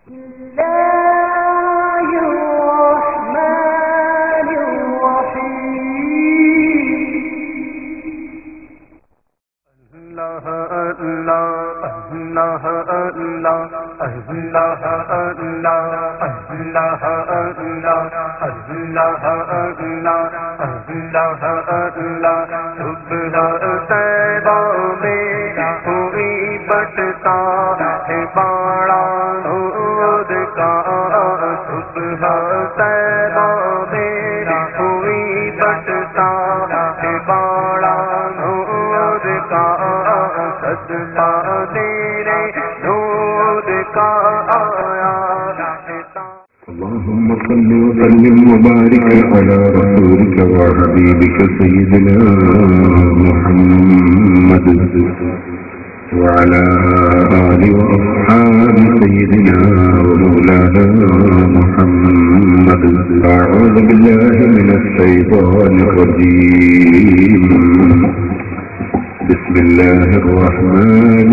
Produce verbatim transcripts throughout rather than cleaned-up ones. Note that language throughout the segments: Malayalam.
اللهم صل وسلم وبارك على رسولك وحبيبك سيدنا محمد وعلى آل وأصحاب سيدنا ومولانا محمد. أعوذ بالله من الشيطان الرجيم. بسم الله الرحمن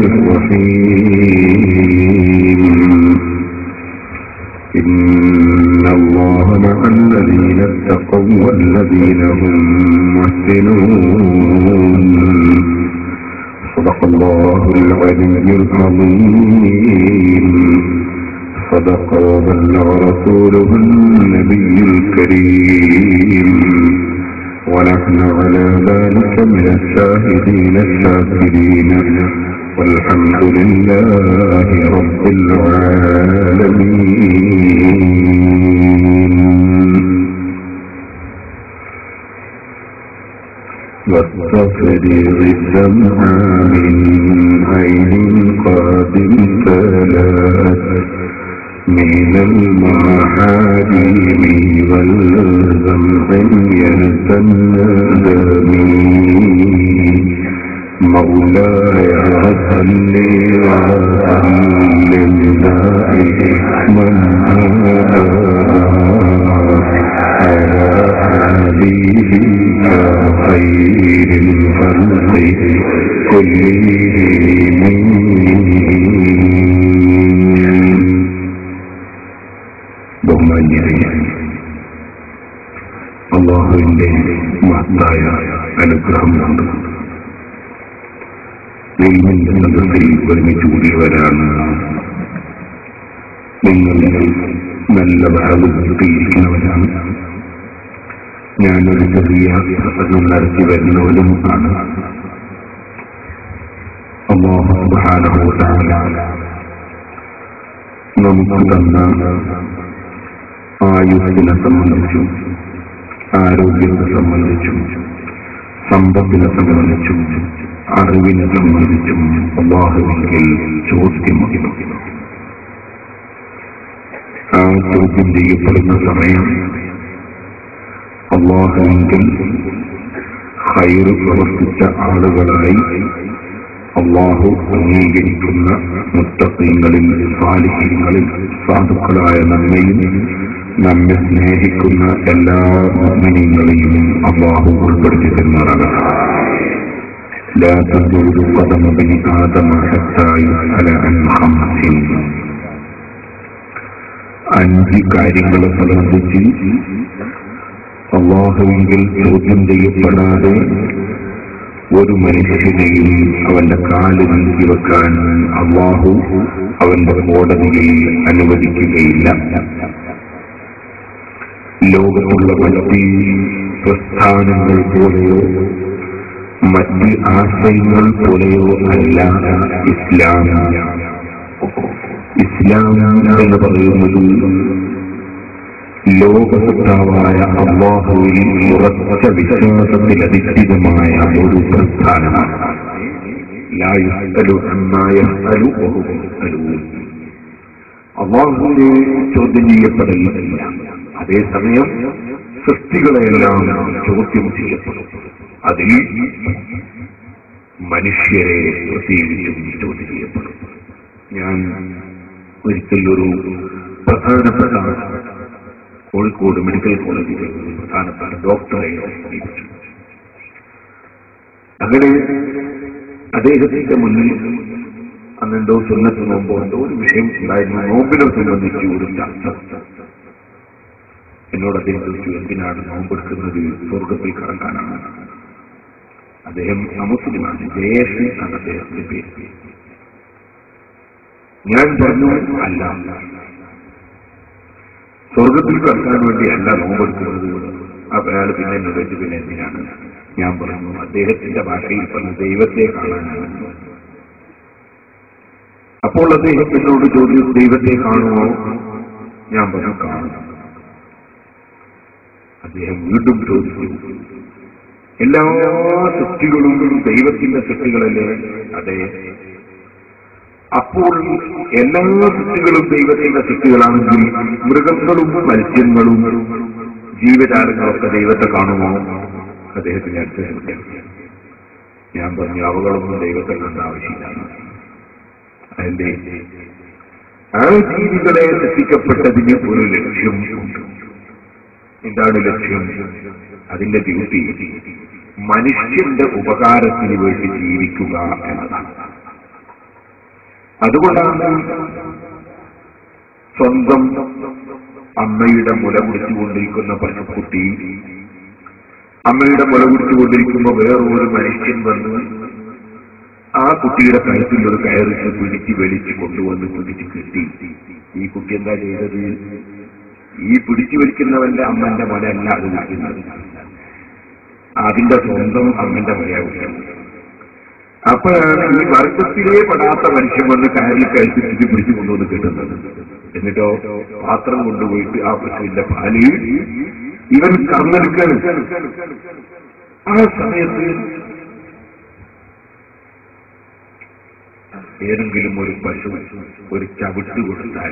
الرحيم. إن الله مع الذين اتقوا والذين هم محسنون. صدق الله العلي العظيم. صدق وبلغ رسوله النبي الكريم. ونحن على ذلك من الشاهدين الشاكرين والحمد لله رب العالمين. واستفرغ الدمع من عين قد امتلأت من المحارم والذنب يلتندمي. مولاي صل وسلم دائما على حبيبك خير الخلق كلهم. ബഹുമാന്യരെ, അല്ലാഹുവിന്റെ മഹത്തായ അനുഗ്രഹം കൊണ്ട് ദൈവത്തിന്റെ സദസ്സിൽ ഒരുമിച്ച് കൂടിയവരാണ് നിങ്ങൾ. നല്ല ഭാഗത്തിരിക്കുന്നവരാണ്. ഞാനൊരു ചെറിയ പ്രസംഗം നടത്തി വരുന്നവരും ആണ്. അല്ലാഹു സുബ്ഹാനഹു വ തആല നമുക്ക് തന്ന ആയുസ്സിനെ സംബന്ധിച്ചും ആരോഗ്യത്തെ സംബന്ധിച്ചും സമ്പത്തിനെ സംബന്ധിച്ചും അറിവിനെ സംബന്ധിച്ചും അല്ലാഹുവിൽ ചോദ്യം വയ്ക്കുന്നു. ആ ചോദ്യം ചെയ്യപ്പെടുന്ന സമയം അല്ലാഹുവിൽ ഖൈർ പ്രവർത്തിച്ച ആളുകളായി അല്ലാഹു അംഗീകരിക്കുന്ന മുത്തഖീങ്ങളിൽ സാലിഹീങ്ങളിൽ സാധുക്കളായ നമ്മയും നമ്മെ സ്നേഹിക്കുന്ന എല്ലാ മുഅ്മിനീങ്ങളെയും അല്ലാഹു ഉൾപ്പെടുത്തി തരുന്നതാണ്. لا تزول قدم ابن آدم حتى يسأل عن خمس. അഞ്ച് കാര്യങ്ങളെ സംബന്ധിച്ച് അല്ലാഹുവിൽ ചോദ്യം ചെയ്യപ്പെടാതെ ഒരു മനുഷ്യനെയും അവന്റെ കാല് നീക്കി വെക്കാൻ അല്ലാഹു അവന്റെ കോടതിയിൽ അനുവദിക്കുകയില്ല. ലോകത്തുള്ള മറ്റ് പ്രസ്ഥാനങ്ങൾ പോലെയോ മറ്റ് ആശയങ്ങൾ പോലെയോ അല്ല ഇസ്ലാം. ഇസ്ലാം എന്ന് പറയുന്നത് ലോകസത്താവായ അല്ലാഹുവിൽ ഉറച്ച വിശ്വാസത്തിൽ അധിഷ്ഠിതമായ ഒരു പ്രസ്ഥാനമാണ്. ലാ യുസ്അലു അമ്മാ യഫ്അലു വഹും യുസ്അലൂൻ. അല്ലാഹുവിനെ ചോദ്യം ചെയ്യപ്പെടില്ല. അതേസമയം സൃഷ്ടികളെല്ലാം ചോദ്യം ചെയ്യപ്പെടും. അതിൽ മനുഷ്യരെ പ്രത്യേകിച്ചും ചോദ്യം ചെയ്യപ്പെടും. ഞാൻ ഒരിക്കൽ ഒരു പ്രധാനപ്പെട്ട കോഴിക്കോട് മെഡിക്കൽ കോളേജിലെ പ്രധാനപ്പെട്ട ഡോക്ടറെ സമീപിച്ചു. അങ്ങനെ അദ്ദേഹത്തിന്റെ മുന്നിൽ അന്നെന്തോ സുന്നത്ത് നോമ്പോ എന്തോ ഒരു വിഷയം ഉണ്ടായിരുന്നു. നോമ്പിനെ സംബന്ധിച്ച് ഒരു ചർച്ച. എന്നോട് അദ്ദേഹം ചോദിച്ചു, എന്തിനാണ് നോമ്പെടുക്കുന്നത്? സ്വർഗത്തിൽ കടക്കാനാണ്. അദ്ദേഹം അമുസ്ലിമാണ്, ജയേഷ് ആണ് അദ്ദേഹത്തിന്റെ പേര്. ഞാൻ പറഞ്ഞു, അല്ല, സ്വർഗത്തിൽ കടക്കാൻ വേണ്ടിയല്ല നോമ്പെടുക്കുന്നത്. അപ്പൊ അയാൾ പിന്നെ എന്നോട് പിന്നെ എന്തിനാണ്? ഞാൻ പറഞ്ഞു, അദ്ദേഹത്തിന്റെ ഭാഷയിൽ പറഞ്ഞ ദൈവത്തെ കാണാനാണ്. അപ്പോൾ അദ്ദേഹം എന്നോട് ചോദിച്ചു, ദൈവത്തെ കാണുമോ? ഞാൻ പറഞ്ഞു, കാണും. അദ്ദേഹം വീണ്ടും ചോദിച്ചു, എല്ലാ സൃഷ്ടികളും ദൈവത്തിന്റെ സൃഷ്ടികളല്ലേ? അതെ. അപ്പോൾ എല്ലാ സൃഷ്ടികളും ദൈവത്തിന്റെ സൃഷ്ടികളാണെങ്കിൽ മൃഗങ്ങളും മത്സ്യങ്ങളും ജീവജാലങ്ങളൊക്കെ ദൈവത്തെ കാണുമോ? അദ്ദേഹത്തിന് അടുത്ത ചോദ്യം. ഞാൻ പറഞ്ഞു, അവകളൊന്നും ദൈവത്തെ കണ്ട ആവശ്യമില്ല. അതിന്റെ ആ ജീവികളെ സൃഷ്ടിക്കപ്പെട്ടതിന് ഒരു ലക്ഷ്യം ഉണ്ട്. എന്താണ് ലക്ഷ്യം? അതിന്റെ ഡ്യൂട്ടി മനുഷ്യന്റെ ഉപകാരത്തിന് വേണ്ടി ജീവിക്കുക എന്നതാണ്. അതുകൊണ്ടാണ് സ്വന്തം അമ്മയുടെ മുല കുടിച്ചുകൊണ്ടിരിക്കുന്ന പശുക്കുട്ടി അമ്മയുടെ മുല കുടിച്ചുകൊണ്ടിരിക്കുമ്പോൾ വേറൊരു മനുഷ്യൻ വന്ന് ആ കുട്ടിയുടെ കഴുത്തിൽ ഒരു കയറിച്ച് പിടിച്ച് വലിച്ചു കൊണ്ടുവന്ന് പിടിച്ച് കിട്ടി. ഈ കുട്ടി എന്താ ചെയ്തത്? ഈ പിടിച്ചു വലിക്കുന്നവന്റെ അമ്മന്റെ മുലയല്ല അത് കുടിക്കുന്നത്, അതിന്റെ സ്വന്തം അമ്മന്റെ മുലയാവുകയാണ്. അപ്പോഴാണ് ഈ വർഗത്തിലേ പെടാത്ത മനുഷ്യൻ വന്ന് കയറിൽ കഴുത്തിട്ട് പിടിച്ചു കൊണ്ടുവന്ന് കിട്ടുന്നത്. എന്നിട്ടോ പാത്രം കൊണ്ടുപോയിട്ട് ആ പശുവിന്റെ പാല് ഇവൻ കറന്നെടുക്കാണ്. ആ സമയത്ത് ഏതെങ്കിലും ഒരു പശു ഒരു ചവിട്ട് കൊടുത്താൽ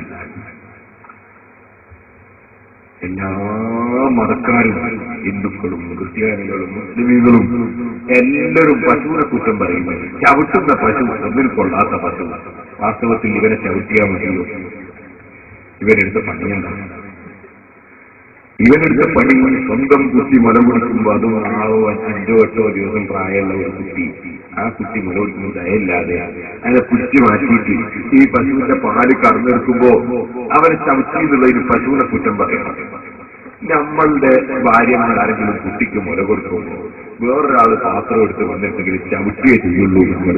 എല്ലാ മതക്കാരും, ഹിന്ദുക്കളും ക്രിസ്ത്യാനികളും മുസ്ലിമുകളും എല്ലാവരും പശുവിനെ കുറ്റം പറയുന്നത്. ചവിട്ടുന്ന പശു ഒന്നിൽ കൊള്ളാത്ത പശു. വാസ്തവത്തിൽ ഇവനെ ചവിട്ടിയാൽ മതിയോ? ഇവനെടുത്ത പണിയുണ്ടാവും. ഇവനെടുത്ത പണി സ്വന്തം കുട്ടി മുല കുടിക്കുമ്പോൾ അതും ആറോ അഞ്ചോ എട്ടോ ദിവസം പ്രായമുള്ള ഒരു കുട്ടി, ആ കുട്ടി മുല കുടിക്കുമ്പോൾ ദയയില്ലാതെ അതിനെ പിടിച്ചു മാറ്റിയിട്ട് ഈ പശുവിന്റെ പാല് കറന്നെടുക്കുമ്പോ അവനെ ചവിട്ടി എന്നുള്ളതിന് പശുവിനെ കുറ്റം പറയണം. നമ്മളുടെ ഭാര്യമാരാരെങ്കിലും കുട്ടിക്ക് മുല കൊടുക്കുമ്പോൾ വേറൊരാൾ പാത്രം എടുത്ത് വന്നിട്ടെങ്കിൽ ചവിട്ടിയേ ചെയ്യുള്ളൂ നമ്മൾ.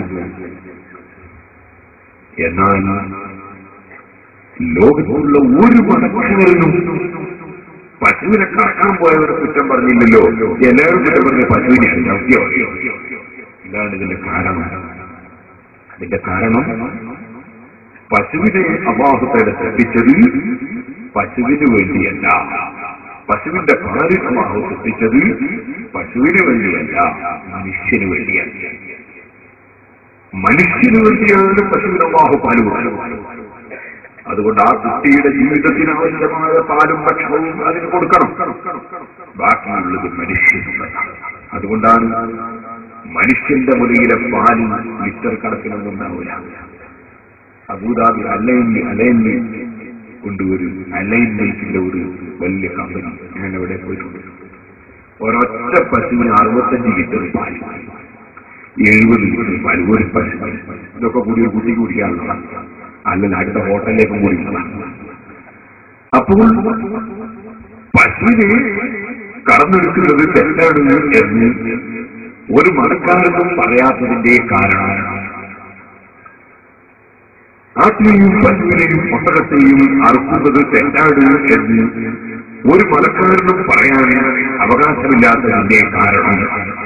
എന്നാൽ ലോകത്തുള്ള ഒരു മതക്കാരനും പശുവിനെ കറക്കാൻ പോയവരെ കുറ്റം പറഞ്ഞില്ലല്ലോ. എല്ലാവരും കുറ്റം പറഞ്ഞ പശുവിനെ ചവിട്ടിയോ? ഇതാണ് ഇതിന്റെ കാരണം. അതിന്റെ കാരണം പശുവിനെ അല്ലാഹുവേ സൃഷ്ടിച്ചത് പശുവിന് വേണ്ടിയല്ല. പശുവിന്റെ പാല് അല്ലാഹു സൃഷ്ടിച്ചത് പശുവിന് വേണ്ടിയല്ല, മനുഷ്യന് വേണ്ടിയല്ല. മനുഷ്യന് വേണ്ടിയാണ് പശുവിന് അല്ലാഹു പാല് കൊടുക്കുന്നത്. അതുകൊണ്ട് ആ കുട്ടിയുടെ ജീവിതത്തിന് ആവശ്യമായ പാലും ഭക്ഷണവും അതിന് കൊടുക്കണം. ബാക്കിയുള്ളത് മനുഷ്യനുള്ളതാണ്. അതുകൊണ്ടാണ് മനുഷ്യന്റെ മുലയിലെ പാല് ലിറ്റർ കണക്കിനൊന്നും ഉണ്ടാവില്ല. അബൂദാബി അലൈനിൽ അലൈനിൽ കൊണ്ടുവരും. അലൈൻ മിൽക്കിന്റെ ഒരു വലിയ കമ്പനി ഞാൻ അവിടെ പോയിട്ടുണ്ട്. ഒരൊറ്റ പശുവിന് അറുപത്തഞ്ച് ലിറ്റർ പാല്, എഴുപത് ലിറ്റർ പാല് ഒരു പശു. ഇതൊക്കെ കൂടി ഒരു കുട്ടി കുടിക്കാനുള്ളതാണ്. അല്ലെങ്കിൽ അടുത്ത ഹോട്ടലിലേക്കും കുടിക്കണം. അപ്പോൾ പശുവിനെ കടന്നെടുക്കുന്നത് തെറ്റാണ് എന്ന് ഒരു മതക്കാരനും പറയാത്തതിന്റെ കാരണം ആട്ടിനെയും പശുവിനെയും ഒട്ടകത്തെയും അറുക്കുന്നത് തെറ്റാണ് എന്ന് ഒരു മതക്കാരനും പറയാൻ അവകാശമില്ലാത്തതിന്റെ കാരണം.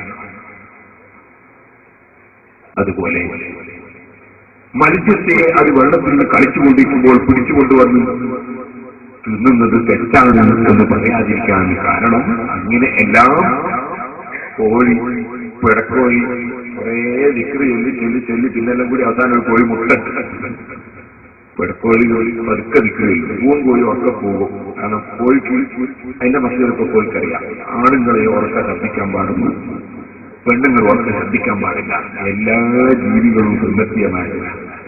അതുപോലെ മത്സ്യത്തെ അത് വെള്ളത്തിൽ നിന്ന് കളിച്ചുകൊണ്ടിരിക്കുമ്പോൾ പിടിച്ചുകൊണ്ടുവന്ന് തിന്നുന്നത് തെറ്റാണ് എന്ന് പറയാതിരിക്കാൻ കാരണം അങ്ങനെ എല്ലാം കോഴി, പിടക്കോഴി കുറേ ദിക്റ് ചൊല്ലി ചൊല്ലി ചൊല്ലി പിന്നെല്ലാം കൂടി അവസാനം ഒരു കോഴി മുട്ട. പിടക്കോഴി പതുക്കെ ദിക്റില്ല, പൂവും കോഴി ഉറക്കെ പോകും. കാരണം കോഴിക്ക് അതിന്റെ മറ്റൊക്കെ കോഴിക്കറിയാം. ആണുങ്ങളെ ഉറക്കെ ശ്രദ്ധിക്കാൻ പാടുന്നു, പെണ്ണുങ്ങൾ ഉറക്കെ ശ്രദ്ധിക്കാൻ പാടില്ല. എല്ലാ ജീവികളും സുന്നത്തിയമായില്ല.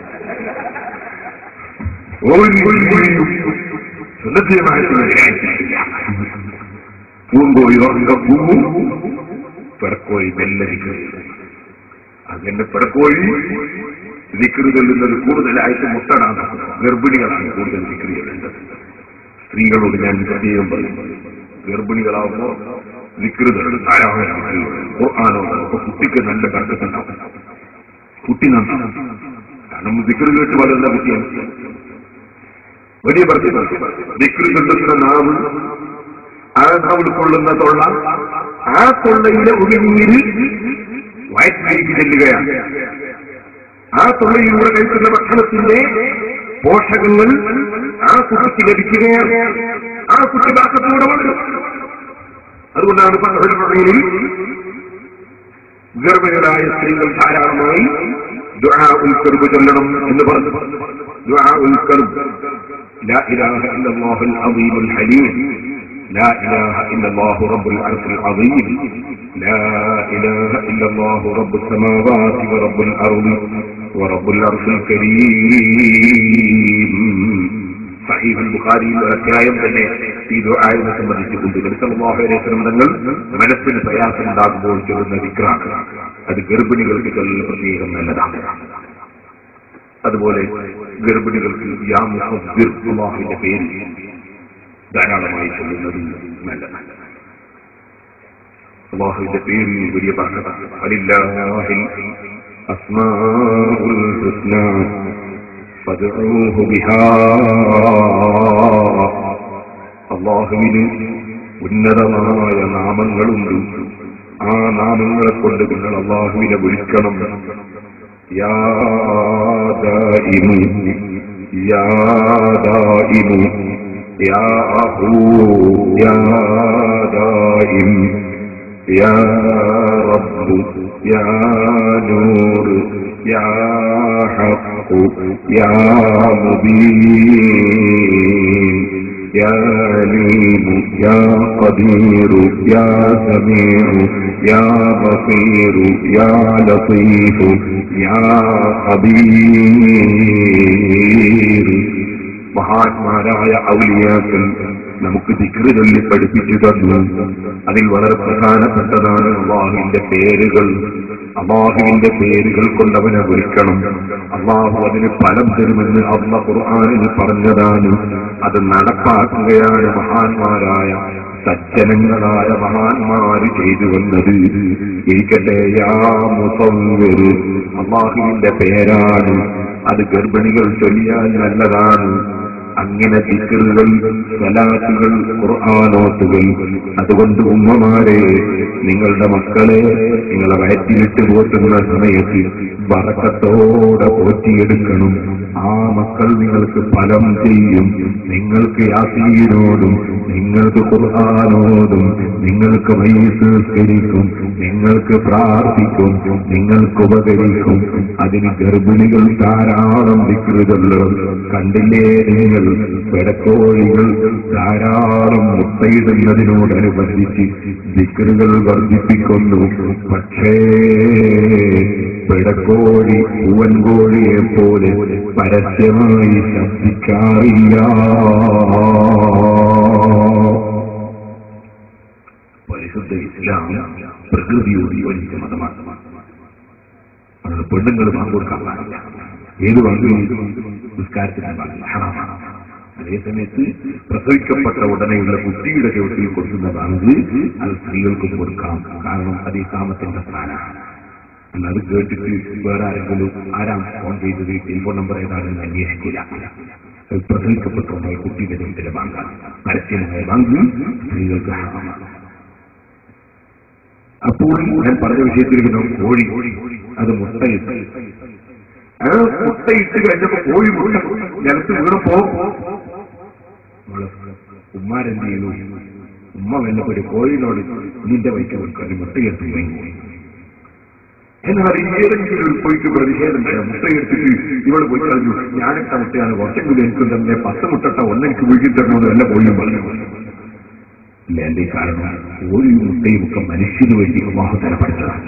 സുന്നത്തിയമായിട്ടുള്ള പൂങ്കോഴി ഉറക്കെ പൂവും, പിടക്കോഴി മെല്ലരിക്കും. അങ്ങനെ പിടക്കോഴി ദിക്ർ ചൊല്ലുന്നത് കൂടുതലായിട്ട് മുട്ടടാണ്, ഗർഭിണികളാണ് കൂടുതൽ ദിക്ർ ചൊല്ലേണ്ടത്. സ്ത്രീകളോട് ഞാൻ പ്രത്യേകം പറയും, ഗർഭിണികളാവുമ്പോൾ ദിക്ർ ചൊല്ലും, ധാരാളം ഖുർആനോട്. അപ്പൊ കുട്ടിക്ക് നല്ല ബർക്കത്തുണ്ടാവും, കുട്ടി നന്നാവും. കാരണം ദിക്ർ കേട്ട് വളരുന്ന കുട്ടിയാണ് വലിയ ബർക്കത്ത്. ദിക്ർ ചൊല്ലുന്ന നാവ്, ആ നാവിൽ കൊള്ളുന്ന തൊള്ള, ആ തൊള്ളയിലെ ഉമിനീര് വയറ്റിലേക്ക് ചെല്ലുകയാണ്. ആ തൊള്ളയിലൂടെ കഴിക്കുന്ന ഭക്ഷണത്തിന്റെ പോഷകങ്ങൾ ആ കുട്ടിക്ക് ലഭിക്കുകയാണ്. ആ കുട്ടി ബാക്കത്തോടെ വളരും. അതുകൊണ്ടാണ് പള്ളിയിൽ ഗർഭിണികളായ സ്ത്രീകൾ ധാരാളമായി ദുആ ഉൽ ഖർബ് ചൊല്ലണം എന്ന് പറഞ്ഞു. ദുആ ഉൽ ഖർബ്, ലാ ഇലാഹ ഇല്ലല്ലാഹുൽ അസീമുൽ ഹലീം, لا إله إلا الله رب العرش العظيم، لا إله إلا الله رب السماوات ورب الأرض ورب العرش الكريم. صحيح البخاري അധ്യായം തന്നെ ഈ ദുആയെ സംബന്ധിച്ചുകൊണ്ട് നബി സല്ലല്ലാഹു അലൈഹി വസല്ലം തങ്ങൾ മനസ്സിന് പ്രയാസം ഉണ്ടാകുമ്പോൾ ചൊല്ലുന്ന ദിക്റാണ്. അത് ഗർഭിണികൾക്ക് ചൊല്ലുന്ന പ്രത്യേകം നല്ലതാണ്. അതുപോലെ ഗർഭിണികൾക്ക് യാ മുഹദ്ദിർ, അല്ലാഹുവിന്റെ പേര് ധാരാളമായി ചൊല്ലുന്നത് നല്ലതാണ്. അല്ലാഹുവിന്റെ പേരിൽ വലിയ ബർക്കത്താണ്. വലില്ലാഹിൽ അസ്മാഉൽ ഹുസ്നാ ഫദ്ഉഹു ബിഹാ. അല്ലാഹുവിന് ഉന്നതമായ നാമങ്ങളുണ്ട്. ആ നാമങ്ങളെ കൊണ്ട് നിങ്ങൾ അല്ലാഹുവിനെ വിളിക്കണം. യാ ദായിമു, യാ ദായിമു, يا أهو يا دائم، يا رب يا نور يا حق يا مبين، يا عليم يا قدير يا سميع يا بصير يا لطيف يا خبير. മഹാന്മാരായ ഔലിയാക്കൾ നമുക്ക് ദിക്ർ ചൊല്ലി പഠിപ്പിച്ചു തന്നു. അതിൽ വളരെ പ്രധാനപ്പെട്ടതാണ് അല്ലാഹുവിന്റെ പേരുകൾ. അല്ലാഹുവിന്റെ പേരുകൾ കൊണ്ട് അവനെ വിളിക്കണം. അല്ലാഹു അതിന് ഫലം തരുമെന്ന് അല്ലാഹു ഖുർആനിൽ പറഞ്ഞതാണ്. അത് നടപ്പാക്കുകയാണ് മഹാന്മാരായ സജ്ജനങ്ങളായ മഹാന്മാര് ചെയ്തു വന്നത്. ഇരിക്കട്ടെ, യാ മുസവ്വിർ അല്ലാഹുവിന്റെ പേരാണ്. അത് ഗർഭിണികൾ ചൊല്ലിയാൽ നല്ലതാണ്. അങ്ങനെ ദിക്റുകൾ, സ്വലാത്തുകൾ, ഖുർആനോത്തുകൾ. അതുകൊണ്ട് ഉമ്മമാരെ, നിങ്ങളുടെ മക്കളെ നിങ്ങളെ വയറ്റിലിട്ട് പോറ്റുന്ന സമയത്ത് ബറക്കത്തോടെ പോറ്റിയെടുക്കണം. ആ മക്കൾ നിങ്ങൾക്ക് ഫലം ചെയ്യും. നിങ്ങൾക്ക് യാസീനോടും നിങ്ങൾക്ക് ഖുർആനോടും നിങ്ങൾക്ക് വൈസ്കരിക്കും, നിങ്ങൾക്ക് പ്രാർത്ഥിക്കും, നിങ്ങൾക്ക് ഉപകരിക്കും. അതിന് ഗർഭിണികൾ ധാരാളം ദിക്ർ ചൊല്ലണം. കണ്ടില്ലേ നിങ്ങൾ, പെടക്കോഴികൾ ധാരാളം മുട്ടയിടുന്നതിനോടനുബന്ധിച്ച് ദിക്റുകൾ വർദ്ധിപ്പിക്കുന്നു. പക്ഷേ പെടക്കോഴി പൂവൻകോഴിയെ പോലെ പരസ്യമായി ശബ്ദിക്കാറില്ല. പരിശുദ്ധ ഇസ്ലാം പ്രകൃതിയോട് യോജിച്ച മതമാണ്. അത് പെണ്ണുങ്ങൾ വാങ്ങി കൊടുക്കാൻ പാടില്ല. ഏത് വാങ്ങി നിസ്കാരത്തിന് പാടില്ല, ഹറാമാണ്. അതേസമയത്ത് പ്രസവിക്കപ്പെട്ട ഉടനെയുള്ള കുട്ടിയുടെ ചുവട്ടിൽ കൊടുക്കുന്നതാണെങ്കിൽ അത് സ്ത്രീകൾക്കും കൊടുക്കാം. കാരണം അത് ഇസ്ലാമത്തിന്റെ സ്ഥാനമാണ്. അത് കേട്ടിട്ട് വേറെ ആരെങ്കിലും ആരാം ഫോൺ ചെയ്തത്, ടെലിഫോൺ നമ്പർ ഏതാണെന്ന് അന്വേഷിക്കില്ല. പ്രസവിക്കപ്പെട്ടുണ്ടായി കുട്ടിയുടെ ചുവട്ടിലെ വാങ്ങാൻ പരസ്യമായ വാങ്ങി സ്ത്രീകൾക്ക് ഹറാമാണ്. അപ്പോൾ ഞാൻ പറഞ്ഞ വിഷയത്തിലേക്ക് നമുക്ക് കോഴി, അത് മുട്ടയിട്ട് ആ മുട്ടയിട്ട് കഴിഞ്ഞപ്പോ കോഴി മുട്ട നിലത്ത് വീണപ്പോ ഉമ്മാരെന്ത് ചെയ്തു? ഉമ്മ വല്ലപ്പോ ഒരു കോഴിനോട് നിന്റെ വൈക്ക് കൊടുക്കാൻ മുട്ടയെടുത്ത് വാങ്ങി. എന്നാൽ ഏതെങ്കിലും ഒരു കോഴിക്ക് പ്രതിഷേധം ചെയ്യാം. മുട്ടയെടുത്തിട്ട് ഇവള് പോയി കളഞ്ഞു, ഞാനിട്ട മുട്ടയാണ്, കുറച്ചെങ്കിലും എനിക്ക് തന്നെ പത്ത് മുട്ടട്ട ഒന്നെനിക്ക് വീട്ടിൽ തരണമെന്ന് വല്ല കോഴിയും പറഞ്ഞു. ഇല്ല, എന്റെ കാരണം കോഴിയും മുട്ടയും ഒക്കെ മനുഷ്യന് വേണ്ടി അല്ലാഹു തആല പഠിച്ചതാണ്.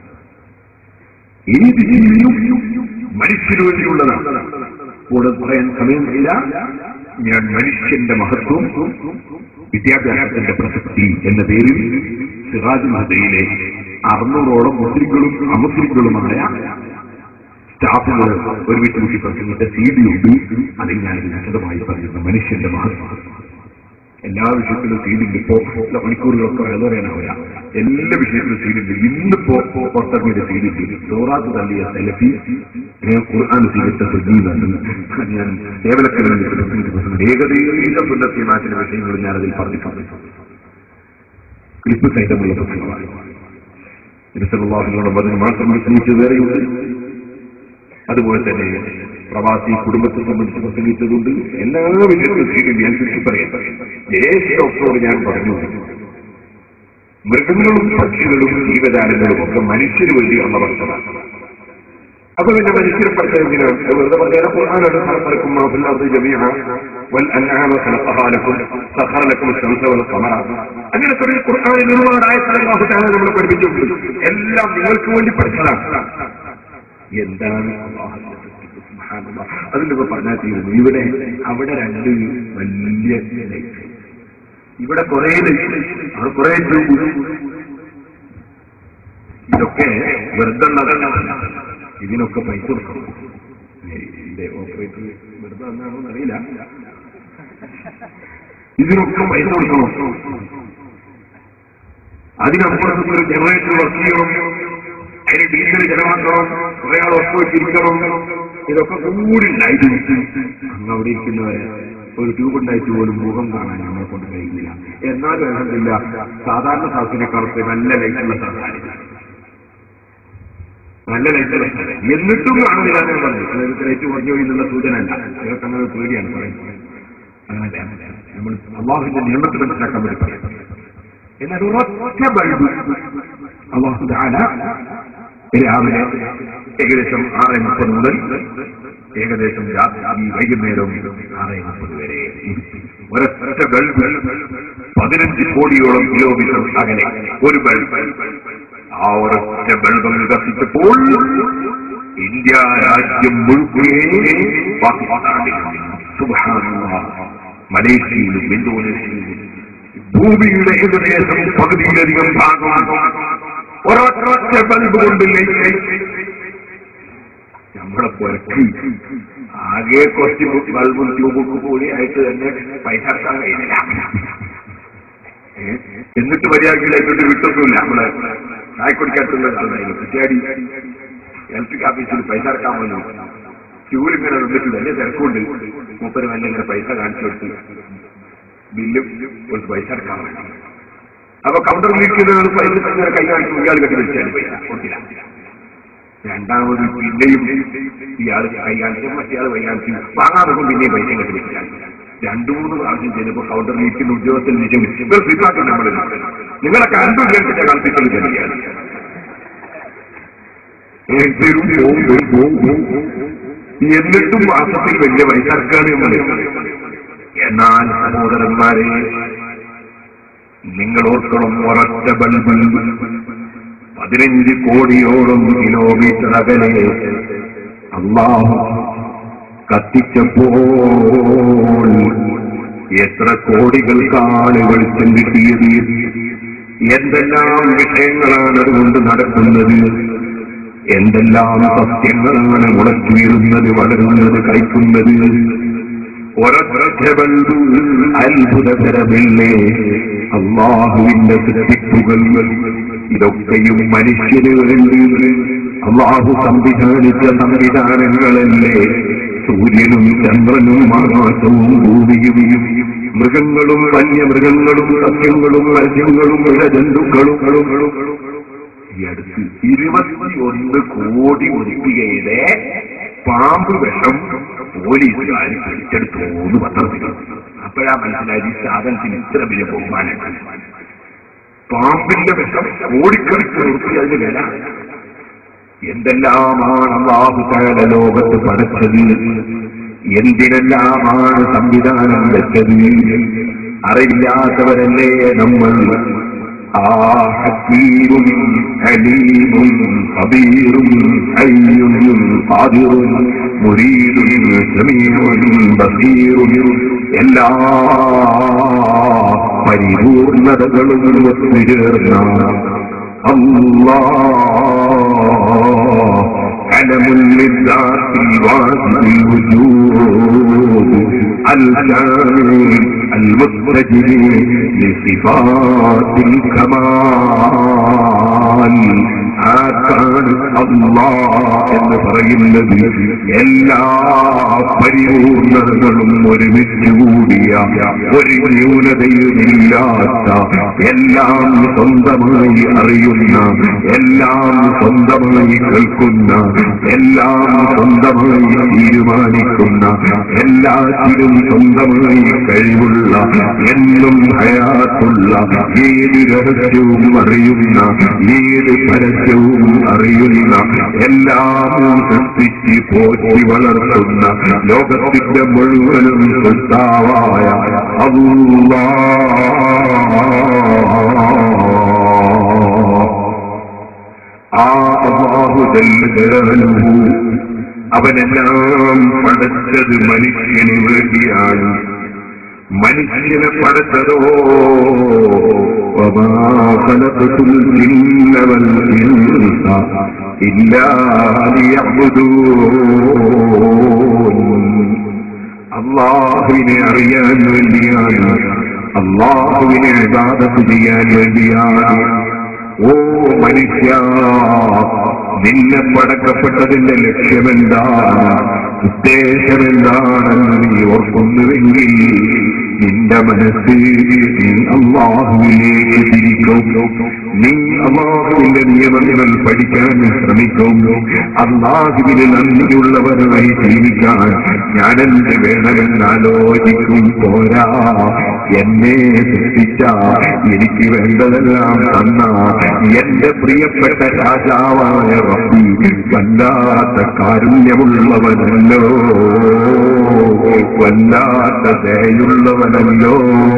ഏത് ജീവിയും മനുഷ്യന് വേണ്ടിയുള്ളതാണ്. കൂടെ പറയാൻ സമയമില്ല. ഞാൻ മനുഷ്യന്റെ മഹത്വം, വിദ്യാഭ്യാസത്തിന്റെ പ്രസക്തി എന്ന പേരിൽ സിറാജുൽ ഹുദയിലെ അറുന്നൂറോളം മുസ്ലിങ്ങളും അമുസ്ലിങ്ങളുമായ സ്റ്റാഫുകൾ ഒരുമിച്ച് കൂട്ടി പ്രസംഗിച്ച സി ഡി ഉണ്ട്. അതിൽ ഞാൻ വിശദമായി പറയുന്ന മനുഷ്യന്റെ മഹത്വം. എല്ലാ വിഷയത്തിലും സീഡിണ്ട്. ഇപ്പോ മണിക്കൂറുകളൊക്കെ വളരാനാവില്ല. എല്ലാ വിഷയത്തിലും സീഡിണ്ട്. ഇന്നിപ്പോ പുറത്തിറങ്ങിയ സീഡിണ്ട്. സൂറാത്ത് തള്ളിയ സെലഫി, ഖുർആൻ സ്വീകരിച്ച സജീവാണ്. ഞാൻ കേവലക്കലിൽ ഏകദേശ സുന്നത്തി മാറ്റിന്റെ വിഷയങ്ങൾ ഞാനതിൽ പറഞ്ഞിട്ടുണ്ട്. ക്ലിപ്പ് സഹിതമുള്ള പ്രസംഗമാണ്. ഇരുസലാഹുകളുടെ അതിന് മാത്രം പ്രസംഗിച്ചത് വേറെയുണ്ട്. അതുപോലെ തന്നെ പ്രവാസി കുടുംബത്തെ സംബന്ധിച്ച് പ്രസംഗിച്ചതുണ്ട്. എല്ലാ വിഷയത്തിലും സീഡിണ്ട്. ഞാൻ ചുരുക്കി പറയാം. ദേശീയ ഡോക്ടറോട് ഞാൻ പറഞ്ഞു, മൃഗങ്ങളും പക്ഷികളും ജീവജാലങ്ങളും ഒക്കെ മനുഷ്യന് വേണ്ടി ഉള്ള ഭക്ഷണമാണ്. അപ്പൊ പിന്നെ മനുഷ്യരെ പഠിച്ചെങ്കിലും വെറുതെ പറഞ്ഞാൽ ഖുർആനാണ് ഖലഖക്കും മാ ഫിൽ അർദി ജമീഅ വൽ അൻആമ ഖലഖഹാ ലക്കും സഖറ ലക്കും അശ്-ശംസ വൽ ഖമറ. അങ്ങനെ ഒരു ഖുർആനിൽ ഒരുപാട് ആയത്തുകൾ അല്ലാഹു തആല നമ്മളെ പഠിപ്പിച്ചിട്ടുണ്ട്. എല്ലാം നിങ്ങൾക്ക് വേണ്ടി പഠിച്ചതാണ്. എന്താണ് അല്ലാഹു സുബ്ഹാനല്ലാഹ് അതിലൊക്കെ പറഞ്ഞാൽ തീരുന്നു. ഇവിടെ അവിടെ രണ്ട് വലിയ ലൈറ്റ്, ഇവിടെ കുറെ ലൈറ്റ്, അവിടെ കുറെ ട്യൂബ്. ഇതൊക്കെ വെറുതെ ഉള്ളതല്ല. ഇതിനൊക്കെ പൈസ കൊടുക്കണം. ഇതിന്റെ ഓപ്പറേറ്റർ വെറുതെ എന്നാണോ അറിയില്ല. ഇതിനൊക്കെ പൈസ കൊടുക്കണം. അതിനപ്പുറത്ത് ഒരു ജനറേറ്റർ വർക്ക് ചെയ്യണം, അതിന് ഡീസൽ ചെലവാക്കണം, കുറെ ആൾ ഒപ്പ് വെച്ചിരിക്കണം. ഇതൊക്കെ കൂടി ഉണ്ടായിട്ട് അങ്ങ് അവിടെ ഇരിക്കുന്നവരെ ഒരു ട്യൂബ് ഉണ്ടായിട്ട് പോലും മുഖം കാണാൻ നമ്മളെ കൊണ്ട് കഴിയുന്നില്ല. എന്നാലും അൽഹംദുലില്ല സാധാരണ സാധനക്കാർക്ക് നല്ല ലൈറ്റുള്ള സാധനം, നല്ല ലൈറ്റുള്ള സാധനം. എന്നിട്ടും കാണുന്നില്ല ഞാൻ പറഞ്ഞു. അതായത് ലൈറ്റ് കുറഞ്ഞു പോയി എന്നുള്ള സൂചന അല്ല. നിങ്ങൾക്ക് അങ്ങനെ പേടിയാണ് പറയുന്നത്. അങ്ങനല്ല, നമ്മൾ അള്ളാഹുവിന്റെ നിയമത്തെ മനസ്സിലാക്കാൻ വേണ്ടി പറയാം. എന്നാൽ ഒരൊറ്റ ബൾബ് അല്ലാഹു തആല രാവിലെ ഏകദേശം ആറ് മുപ്പത് മുതൽ ഏകദേശം രാത്രി വൈകുന്നേരം ആറ് മുപ്പത് വരെ ഒരൊറ്റ ബൾബ് പതിനഞ്ച് കോടിയോളം കിലോമീറ്റർ അകലെ ഒരു ബൾബ്. ആ ഒരൊറ്റ ബൾബ് കത്തിച്ചപ്പോൾ ഇന്ത്യ രാജ്യം മുഴുവൻ പാകിസ്ഥാനിലും സുബ്ഹാനല്ലാഹ് മലേഷ്യയിലും ഇന്തോനേഷ്യയിലും ഭൂമിയുടെ ഏകദേശം പകുതിയിലധികം ഭാഗം ഒരൊറ്റ ബൾബ് കൊണ്ട് നമ്മളെ പുരട്ടി ആകെ കുറച്ച് ബൾബും ട്യൂബൊക്കെ കൂടി ആയിട്ട് തന്നെ പൈസ ഇറക്കാൻ കഴിയില്ല. എന്നിട്ട് മര്യാദയിലായിട്ടൊരു വിട്ടൊന്നുമില്ല. നമ്മളെ ചായക്കൊടിക്കകത്തുള്ള ആളായിരുന്നു കുറ്റിയാടി ഇലക്ട്രിക് ഓഫീസിൽ പൈസ ഇറക്കാൻ വന്നു. ക്യൂലിങ്ങനെ നിന്നിട്ടുണ്ട്. എന്നെ തിരക്കുണ്ട്. മൂപ്പര് നല്ല ഇങ്ങനെ പൈസ കാണിച്ചു കൊടുത്ത് ബില്ലും ഒരു പൈസ ഇറക്കാൻ വേണ്ടി. അപ്പൊ കൗണ്ടറിൽ ഇരിക്കുന്നത് പൈസ ഇങ്ങനെ കൈ കാണിച്ചു ഇയാൾ കെട്ടി വിളിച്ചാൽ പൈസ കൊടുത്തില്ല. രണ്ടാമത് പിന്നെയും ഇയാൾ കൈ കാണിച്ചു, മറ്റേയാൾ കൈ കാണിച്ചു, വാങ്ങാതെ പിന്നെയും പൈസ കെട്ടി വിളിച്ചാൽ. രണ്ടു മൂന്ന് പ്രാവശ്യം ചെയ്തപ്പോൾ കൗണ്ടറിൽ ഇരിക്കുന്ന ഉദ്യോഗസ്ഥൻ നിജം നിങ്ങൾ സ്വീകാര്യം നമ്മൾ നിങ്ങളെ കണ്ടു കേൾപ്പിച്ച കളിപ്പിക്കൽ തന്നെയാണ്. എന്നിട്ടും മാസത്തിൽ വലിയ പൈസ ഇറക്കാണ് നമ്മൾ. എന്നാൽ സഹോദരന്മാരെ നിങ്ങൾ ഓർക്കണം, ഒരൊറ്റ ബൾബ് പതിനഞ്ച് കോടിയോളം കിലോമീറ്റർ അകലെ അല്ലാഹു കത്തിച്ചപ്പോൾ എത്ര കോടികൾക്കാണ് വെളിച്ചം കിട്ടിയത്. എന്തെല്ലാം വിഷയങ്ങളാണ് അതുകൊണ്ട് നടക്കുന്നത്, എന്തെല്ലാം സത്യങ്ങളാണ് മുളച്ചുവീഴുന്നത്, വളരുന്നത്, കഴിക്കുന്നത്. ഒരൊറ്റ ബൾബ് അത്ഭുതകരമില്ലേ അള്ളാഹുവിന്റെ സൃഷ്ടിപ്പുകൾ. ഇതൊക്കെയും മനുഷ്യന് വേണ്ടി അള്ളാഹു സംവിധാനിച്ച സംവിധാനങ്ങളല്ലേ. സൂര്യനും ചന്ദ്രനും ആകാശവും ഭൂമിയും മൃഗങ്ങളും വന്യമൃഗങ്ങളും സസ്യങ്ങളും മത്സ്യങ്ങളും ഇഴജന്തുക്കളും ഈ അടുത്ത് ഇരുപത്തിയൊന്ന് കോടി ഉറുപ്പികയുടെ പാമ്പ് വിഷം പോലീസുകാർ പിടിച്ചെടുത്തോന്ന് പത്രത്തിൽ. അപ്പോഴാ മനസ്സിലായി ഈ സാധനത്തിന് ഇത്ര വലിയ ബഹുമാനം. പാമ്പിന്റെ വിഷം കോടിക്കണക്കിന് ഉറുപ്പിക അതിന് വില. എന്തെല്ലാമാണ് അല്ലാഹു തആല ലോകത്ത് പടച്ചത്, എന്തിനെല്ലാമാണ് സംവിധാനം വെച്ചത്. അറിവില്ലാത്തവരല്ലേ നമ്മൾ. ആ ഹക്കീമും അലീമും ഖബീറും ഹയ്യും ഖാദിറും മുരീദും സമീഉം ബസീറും എല്ലാ പരിപൂർണതകളും ഒത്തുചേർന്ന അല്ലാഹ് علم للذات الواحد الوجود الكامل المتجه لصفات الكمال. ആർക്കാണ് അല്ലാഹ് എന്ന് പറയുന്നത്? എല്ലാ പരിപൂർണതകളും ഒരുമിച്ച് കൂടിയ ഒരു ന്യൂനതയുമില്ലാത്ത, എല്ലാം സ്വന്തമായി അറിയുന്ന, എല്ലാം സ്വന്തമായി കേൾക്കുന്ന, എല്ലാം സ്വന്തമായി തീരുമാനിക്കുന്ന, എല്ലാത്തിനും സ്വന്തമായി കഴിവുള്ള, എന്നും ഹയാത്തുള്ള, ഏത് രഹസ്യവും അറിയുന്ന, ഏത് പരസ്യവും അറിയുന്ന, എല്ലാം സൃഷ്ടിച്ച് പോറ്റി വളർത്തുന്ന, ലോകത്തിന്റെ മുഴുവനും സൃഷ്ടാവായ അല്ലാഹ്, ആ അല്ലാഹു ജല്ല ജലാലുഹു അവനെല്ലാം പടച്ചത് മനുഷ്യന് വേണ്ടിയാണ്. മനുഷ്യനെ പടച്ചതോ വമാ ഖലഖതുൽ ജിന്ന വൽ ഇൻസ ഇല്ലാ ലിയഅ്ബുദൂൻ. അല്ലാഹുവിനെ അറിയാൻ വേണ്ടിയാണ്, അല്ലാഹുവിനെ ഇബാദത്ത് ചെയ്യാൻ വേണ്ടിയാണ്. ഓ മനുഷ്യ, നിന്നെ പടക്കപ്പെട്ടതിന്റെ ലക്ഷ്യമെന്താണ്, ഉദ്ദേശമെന്താണെന്ന് നീ ഓർക്കുന്നുവെങ്കിൽ നിന്റെ മനസ്സ് നീ അല്ലാഹുവിലേക്ക് തിരിക്കും. നീ അല്ലാഹുവിന്റെ നിയമങ്ങൾ പഠിക്കാൻ ശ്രമിക്കും. അല്ലാഹുവിന് നന്ദിയുള്ളവരായി ജീവിക്കാൻ ഞാനെന്ത് വേണമെന്നാലോചിക്കും. പോരാ, എന്നെ സൃഷ്ടിച്ച, എനിക്ക് വേണ്ടതെല്ലാം തന്ന എന്റെ പ്രിയപ്പെട്ട രാജാവായ റബ്ബി വല്ലാത്ത കാരുണ്യമുള്ളവനല്ലോ, വല്ലാത്ത ദയയുള്ളവനല്ലോ.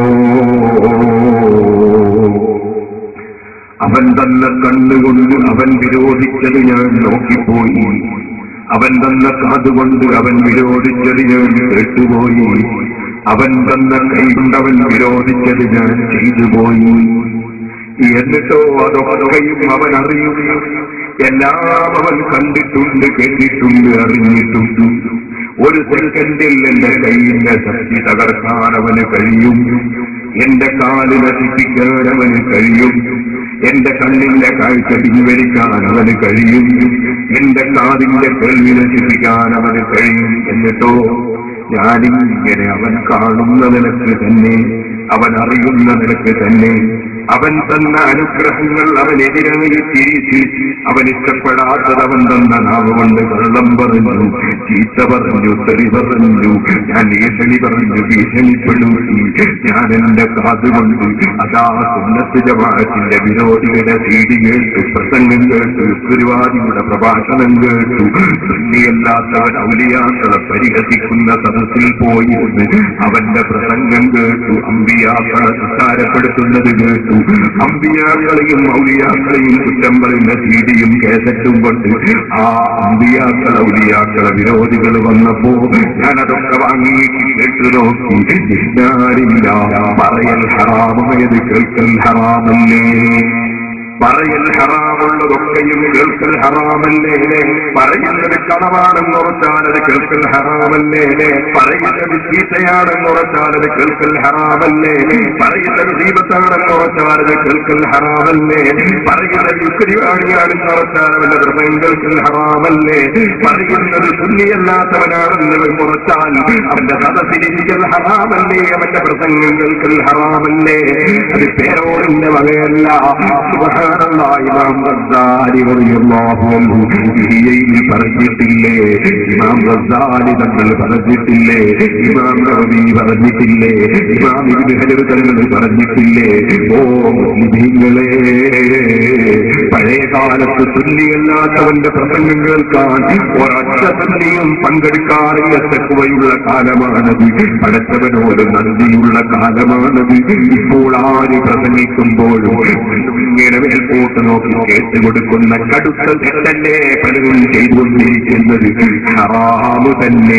അവൻ തന്നെ കണ്ണുകൊണ്ട് അവൻ വിരോധിച്ചത് ഞാൻ നോക്കിപ്പോയി, അവൻ തന്നെ കാതുകൊണ്ട് അവൻ വിരോധിച്ചത് ഞാൻ കേട്ടുപോയി, അവൻ തന്നെ കൈകൊണ്ടവൻ വിരോധിച്ചത് ഞാൻ ചെയ്തുപോയി. എന്നിട്ടോ അതൊക്കെയും അവൻ അറിയുന്നു. എല്ലാം അവൻ കണ്ടിട്ടുണ്ട്, കേട്ടിട്ടുണ്ട്, അറിഞ്ഞിട്ടുണ്ട്. ഒരു സെക്കൻഡിൽ എന്റെ കൈയിന്റെ ശക്തി തകർക്കാൻ അവന് കഴിയും, എന്റെ കാല് നശിപ്പിക്കാൻ അവന് കഴിയും, എന്റെ കണ്ണിന്റെ കാഴ്ച പിൻവലിക്കാൻ അവന് കഴിയും, എന്റെ കാതിന്റെ കേൾവി നശിപ്പിക്കാൻ അവന് കഴിയും. എന്നിട്ടോ ഞാനിങ്ങനെ അവൻ കാണുന്ന നിലക്ക് തന്നെ, അവൻ അറിയുന്ന നിലക്ക് തന്നെ, അവൻ തന്ന അനുഗ്രഹങ്ങൾ അവനെതിരായി തിരിച്ച്, അവൻ ഇഷ്ടപ്പെടാത്തത് അവൻ തന്ന നാവ് കൊണ്ട് കള്ളം പറഞ്ഞു, ചീത്ത പറഞ്ഞു, തെറി പറഞ്ഞു, ഞാൻ ഭീഷണി പറഞ്ഞു, ഭീഷണിപ്പെടുത്തി. ഞാൻ എന്റെ കാതുകൊണ്ട് അതാ സുന്നത്ത് ജമാഅത്തിന്റെ വിരോധികളുടെ സീഡി കേട്ടു, പ്രസംഗം കേട്ടു, പരിപാടിയുടെ പ്രഭാഷണം കേട്ടു, സുന്നിയല്ലാത്തവൻ ഔലിയാക്കളെ പരിഹസിക്കുന്ന സദസ്സിൽ പോയിരുന്നു അവന്റെ പ്രസംഗം കേട്ടു, അമ്പിയാക്കളെ നിസ്സാരപ്പെടുത്തുന്നത് കേട്ടു, അമ്പിയാക്കളെയും ഔലിയാക്കളെയും കുറ്റം പറയുന്ന സീഡിയും കേസറ്റും കൊണ്ട് ആ അമ്പിയാക്കളെ ഔലിയാക്കളെ വിരോധികൾ വന്നപ്പോ ഞാനതൊക്കെ വാങ്ങി കേട്ടു നോക്കി. ഇഷ്ടാരില്ല, പറയൽ ഹറാമായത് കേൾക്കൽ ഹറാമല്ലേ, പറയൽ ഹറാമുള്ളതൊക്കെയും കേൾക്കൽ ഹറാമല്ലേ, പറയുന്നത് കളവാണെന്ന് ഉറച്ചാൽ അത് കേൾക്കൽ ഹറാമല്ലേ, പറയുന്നത് ചീത്തയാണെന്ന് ഉറച്ചാൽ അത് കേൾക്കൽ ഹറാമല്ലേ, പറയുന്നത് ദീപത്താണെന്ന് ഉറച്ചാൽ അത് കേൾക്കൽ ഹറാമല്ലേ, പറയുന്നത് യുക്തിവാണിയാണെന്ന് ഉറച്ചാൽ അവന്റെ ഹൃദയം കേൾക്കൽ ഹറാമല്ലേ, പറയുന്നത് സുന്നിയല്ലാത്തവനാണെന്ന് ഉറച്ചാൽ അവന്റെ സദസ്സിരിക്കൽ ഹറാമല്ലേ, അവന്റെ പ്രസംഗം കേൾക്കൽ ഹറാമല്ലേ. അത് പേരോടിന്റെ വകയല്ല. ഇമാം ഗസാലി റളിയല്ലാഹു അൻഹു പറഞ്ഞിട്ടില്ലേ, ഇമാം ഗസാലി തങ്ങൾ പറഞ്ഞിട്ടില്ലേ, ഇമാം നവവി പറഞ്ഞിട്ടില്ലേ, ഇമാം ഇബ്നു ഹജർ തങ്ങൾ പറഞ്ഞിട്ടില്ലേ, ഓ മുസ്ലിമീങ്ങളെ, പഴയ കാലത്ത് സുന്നിയല്ലാത്തവന്റെ പ്രസംഗം കേൾക്കാൻ ഒരൊറ്റ സുന്നിയും പങ്കെടുക്കാറില്ല. തെക്കുവയുള്ള കാലമാണത്, പടച്ചവനോട് നന്ദിയുള്ള കാലമാണത്. ഇപ്പോൾ ആര് പ്രസംഗിക്കുമ്പോഴും ഇങ്ങനെ മേൽപോട്ട് നോക്കി കേട്ടുകൊടുക്കുന്ന കടുത്ത തെറ്റല്ലേ പലരും ചെയ്തുകൊണ്ടിരിക്കുന്നത്. ഹറാമു തന്നെ,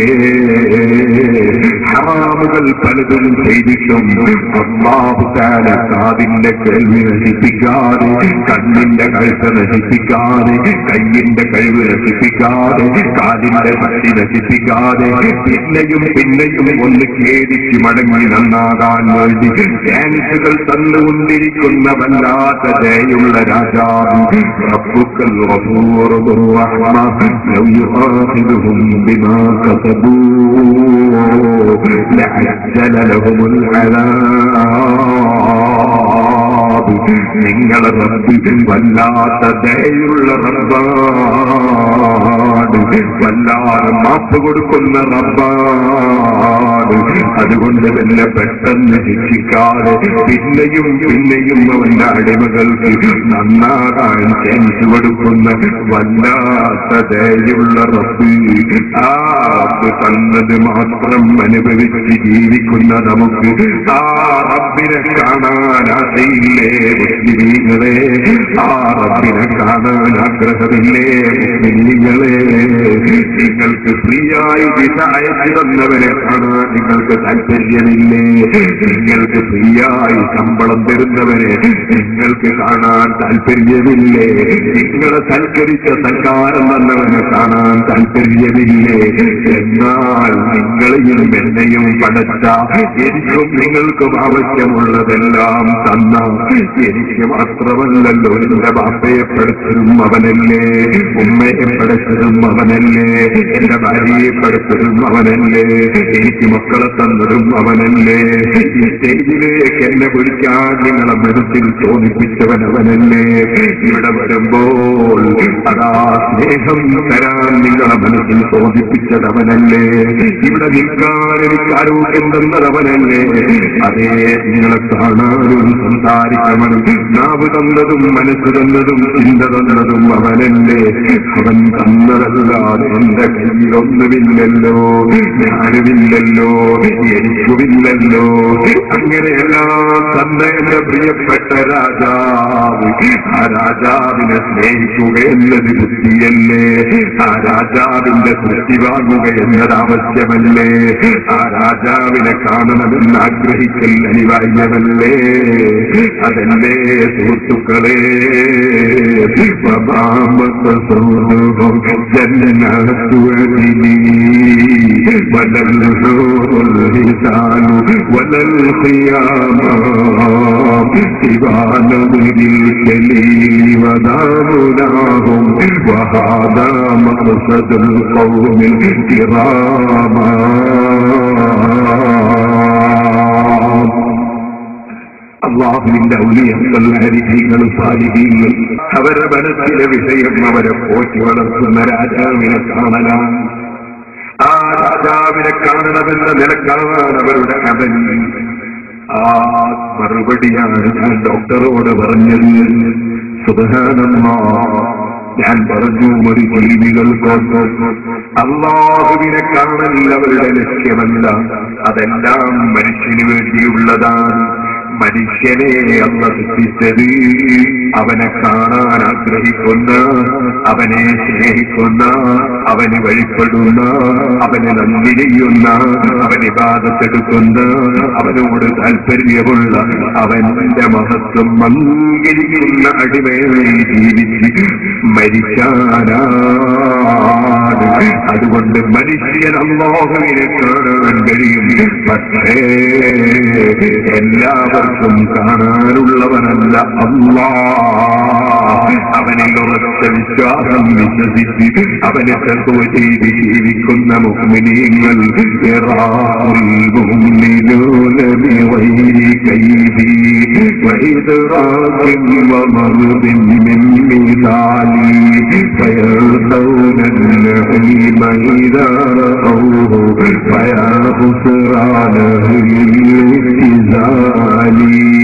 ഹറാമുകൾ പലതും ചെയ്തിട്ടും അല്ലാഹു തആല കാതിന്റെ കേൾവി നശിപ്പിക്കാതെ, കണ്ണിന്റെ കാഴ്ച നശിപ്പിക്കാതെ, കയ്യിന്റെ കഴിവ് നശിപ്പിക്കാതെ, കാലിന്റെ ശക്തി നശിപ്പിക്കാതെ, പിന്നെയും പിന്നെയും ഒന്ന് ഖേദിച്ച് മടങ്ങി നന്നാകാൻ വേണ്ടി ചാൻസുകൾ തന്നുകൊണ്ടിരിക്കുന്ന വല്ലാത്ത ദയുള്ള രാജാവ് റബ്ബുക്കൽ ഗഫൂറുർ റഹീം. ലൗ യുആഖിദുഹും ബിമാ കസബൂ ലഅജ്ജല ലഹുമുൽ അദാബ്. നിങ്ങളെ റബ്ബ് വല്ലാത്ത ദയുള്ള റബ്ബാണ്, വല്ലാതെ മാപ്പ് കൊടുക്കുന്ന റബ്ബാണ്. അതുകൊണ്ട് തന്നെ പെട്ടെന്ന് ശിക്ഷിക്കാതെ പിന്നെയും പിന്നെയും അവന്റെ അടിമകൾക്ക് നന്നാകാൻ ചാൻസ് കൊടുക്കുന്ന വല്ലാത്ത ദയുള്ള റബ്ബ്. ആ റബ്ബ് തന്നത് മാത്രം അനുഭവിച്ച് ജീവിക്കുന്ന നമുക്ക് ആ റബ്ബിനെ കാണാൻ ആശയില്ലേ മുസ്ലിമീങ്ങളെ? ആ റബ്ബിനെ കാണാൻ ആഗ്രഹമില്ലേ മുസ്ലിമീങ്ങളെ? നിങ്ങൾക്ക് ഫ്രീയായി വിസ അയച്ചു തന്നവരെ കാണാൻ നിങ്ങൾക്ക് താല്പര്യമില്ലേ? നിങ്ങൾക്ക് ഫ്രീയായി ശമ്പളം തരുന്നവരെ നിങ്ങൾക്ക് കാണാൻ താല്പര്യമില്ലേ? നിങ്ങളെ സൽക്കരിച്ച സൽക്കാരം തന്നവനെ കാണാൻ താല്പര്യമില്ലേ? എന്നാൽ നിങ്ങളെയും എന്നെയും പടച്ച എനിക്കും നിങ്ങൾക്കും ആവശ്യമുള്ളതെല്ലാം തന്ന എനിക്ക് മാത്രമല്ലല്ലോ, എന്റെ ബാപ്പയെ പഠിച്ചതും അവനല്ലേ, ഉമ്മയെ പഠിച്ചതും അവനല്ലേ, എന്റെ ഭാര്യയെ പഠിച്ചതും അവനല്ലേ, എനിക്ക് മക്കളെ തന്നതും അവനല്ലേ, ഈ സ്റ്റേജിലേക്ക് എന്നെ വിളിക്കാൻ നിങ്ങളെ മനസ്സിൽ തോന്നിപ്പിച്ചവൻ അവനല്ലേ. ഇവിടെ വരുമ്പോൾ അതാ സ്നേഹം തരാൻ നിങ്ങളെ മനസ്സിൽ തോന്നിപ്പിച്ചത് അവനല്ലേ. ഇവിടെ നിൽക്കാൻ എനിക്ക് ആരോഗ്യം തന്നത് അവനല്ലേ. അതേ നിങ്ങളെ കാണാനും സംസാരിക്കണം നാവ് തന്നതും മനസ്സ് തന്നതും ചിന്ത തന്നതും അവനല്ലേ. അവൻ തന്നതല്ലാതെ എന്റെ കയ്യിലൊന്നുമില്ലല്ലോ, ഞാനുമില്ലല്ലോ, എനിക്കുമില്ലല്ലോ. അങ്ങനെയെല്ലാം തന്ന എന്റെ പ്രിയപ്പെട്ട രാജാവ്, ആ രാജാവിനെ സ്നേഹിക്കുക എന്നത് ബുദ്ധിയല്ലേ? ആ രാജാവിന്റെ തൃപ്തി വാങ്ങുക എന്നത് ആവശ്യമല്ലേ? ആ രാജാവിനെ കാണണമെന്ന് ആഗ്രഹിക്കൽ അനിവാര്യമല്ലേ? അതല്ലേ സുഹൃത്തുക്കളെ? അള്ളാഹുവിന്റെ ഔലിയങ്ങൾ, അരിഹികൾ, സാലിഹീങ്ങൾ അവരുടെ മനസ്സിലെ വിഷയം അവരെ പോറ്റി വളർത്തുന്ന രാജാവിനെ കാണലാണ്. ആ രാജാവിനെ കാണണമെന്ന നിലക്കാണ് അവരുടെ അവന്. ആ മറുപടിയാണ് ഞാൻ ഡോക്ടറോട് പറഞ്ഞത്. സുബ്ഹാനല്ലാഹ്, ഞാൻ പറഞ്ഞു ഒരു ജീവികൾക്കൊക്കെ അല്ലാഹുവിനെ കാണൽ അവരുടെ ലക്ഷ്യമല്ല, അതെല്ലാം മനുഷ്യന് വേണ്ടിയുള്ളതാണ്. മനുഷ്യനെ അല്ല സൃഷ്ടിച്ചത് അവനെ കാണാൻ ആഗ്രഹിക്കുന്ന, അവനെ സ്നേഹിക്കുന്ന, അവന് വഴിപ്പെടുന്ന, അവനെ നന്ദി ചെയ്യുന്ന, അവന് ഇബാദത്തെടുക്കുന്ന, അവനോട് താല്പര്യമുള്ള, അവന്റെ മഹത്വം മംഗലിക്കുന്ന അടിമയായി ജീവിച്ച് മരിക്കാനാണ്. അതുകൊണ്ട് മനുഷ്യൻ അല്ലാഹുവിനെ കാണാൻ കഴിയും, പക്ഷേ എല്ലാവർക്കും കാണാനുള്ളവനല്ല അല്ലാഹ്. അവനിൽ ഉറച്ച വിശ്വാസം വിശ്വസിച്ച് അവനെ തഖ്വ ചെയ്ത് ജീവിക്കുന്ന മുഅ്മിനീങ്ങൾ യറാഉൽ ബിഗൈരി കൈദി വഇദ്റാകിൻ വമർദിൻ മിൻ മിസാലി ഫയർദൗന النعيم إذا رأوه فيا خسران الابتذال.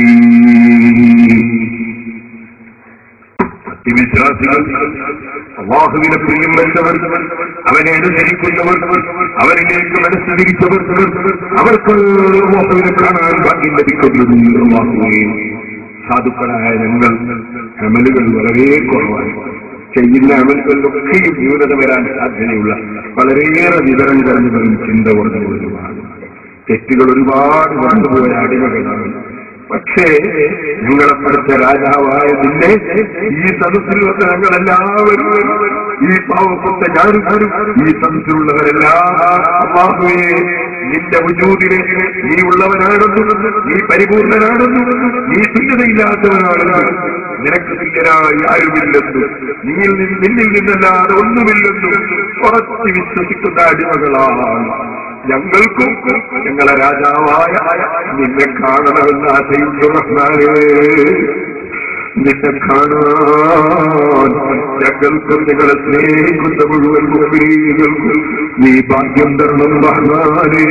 വിശ്വാസികൾ, അല്ലാഹുവിനെ പ്രിയം വെച്ചവർ, അവനെ അനുസരിക്കുന്നവർ, അവരിലേക്ക് മനസ്സ് തിരിച്ചവർ, അവർക്ക് അല്ലാഹുവിനെ കാണാൻ ഭാഗ്യം ലഭിക്കുന്നത്. അല്ലാഹുവേ സാധുക്കളായ ഞങ്ങൾ അമലുകൾ വളരെ കുറവാണ്. ചെയ്യുന്ന അമലുകളിലൊക്കെയും ന്യൂനത വരാൻ സാധ്യതയുള്ള വളരെയേറെ വിവരം കലർന്നതും ചിന്ത കുറഞ്ഞുകൊള്ളുമാണ്. തെറ്റുകൾ ഒരുപാട് വന്നുപോയ അടിമകളാണ്. പക്ഷേ ഞങ്ങളെ പഠിച്ച രാജാവായ നിന്നെ ഈ സദസ്സിൽ വന്ന ഞങ്ങളെല്ലാവരും, ഈ പാവപ്പെട്ട ഞാനും ഈ സദസ്സിലുള്ളവരെല്ലാം അല്ലാഹുവേ നിന്റെ വജൂദിലേക്ക് നീ ഉള്ളവനാണെന്നും നീ പരിപൂർണനാണെന്നും നീ തുല്യതയില്ലാത്തവനാണെന്നും നിനക്ക് തുല്യനായി ആരുമില്ലെന്നും നീയിൽ നിന്ന് നിന്നിൽ നിന്നല്ലാതെ ഒന്നുമില്ലെന്നും ഉറച്ചു വിശ്വസിക്കുന്ന അടിമകളാണ് ഞങ്ങൾക്കും. ഞങ്ങളെ രാജാവായ നിന്നെ കാണണമെന്ന് ആശയുണ്ട് റഹ്മാനേ. നിന്നെ കാണാൻ ഞങ്ങൾക്കും നിങ്ങളെ സ്നേഹിക്കുന്ന മുഴുവൻ മുഅ്മിനീങ്ങൾക്കും നീ ഭാഗ്യം തരണം റഹ്മാനേ.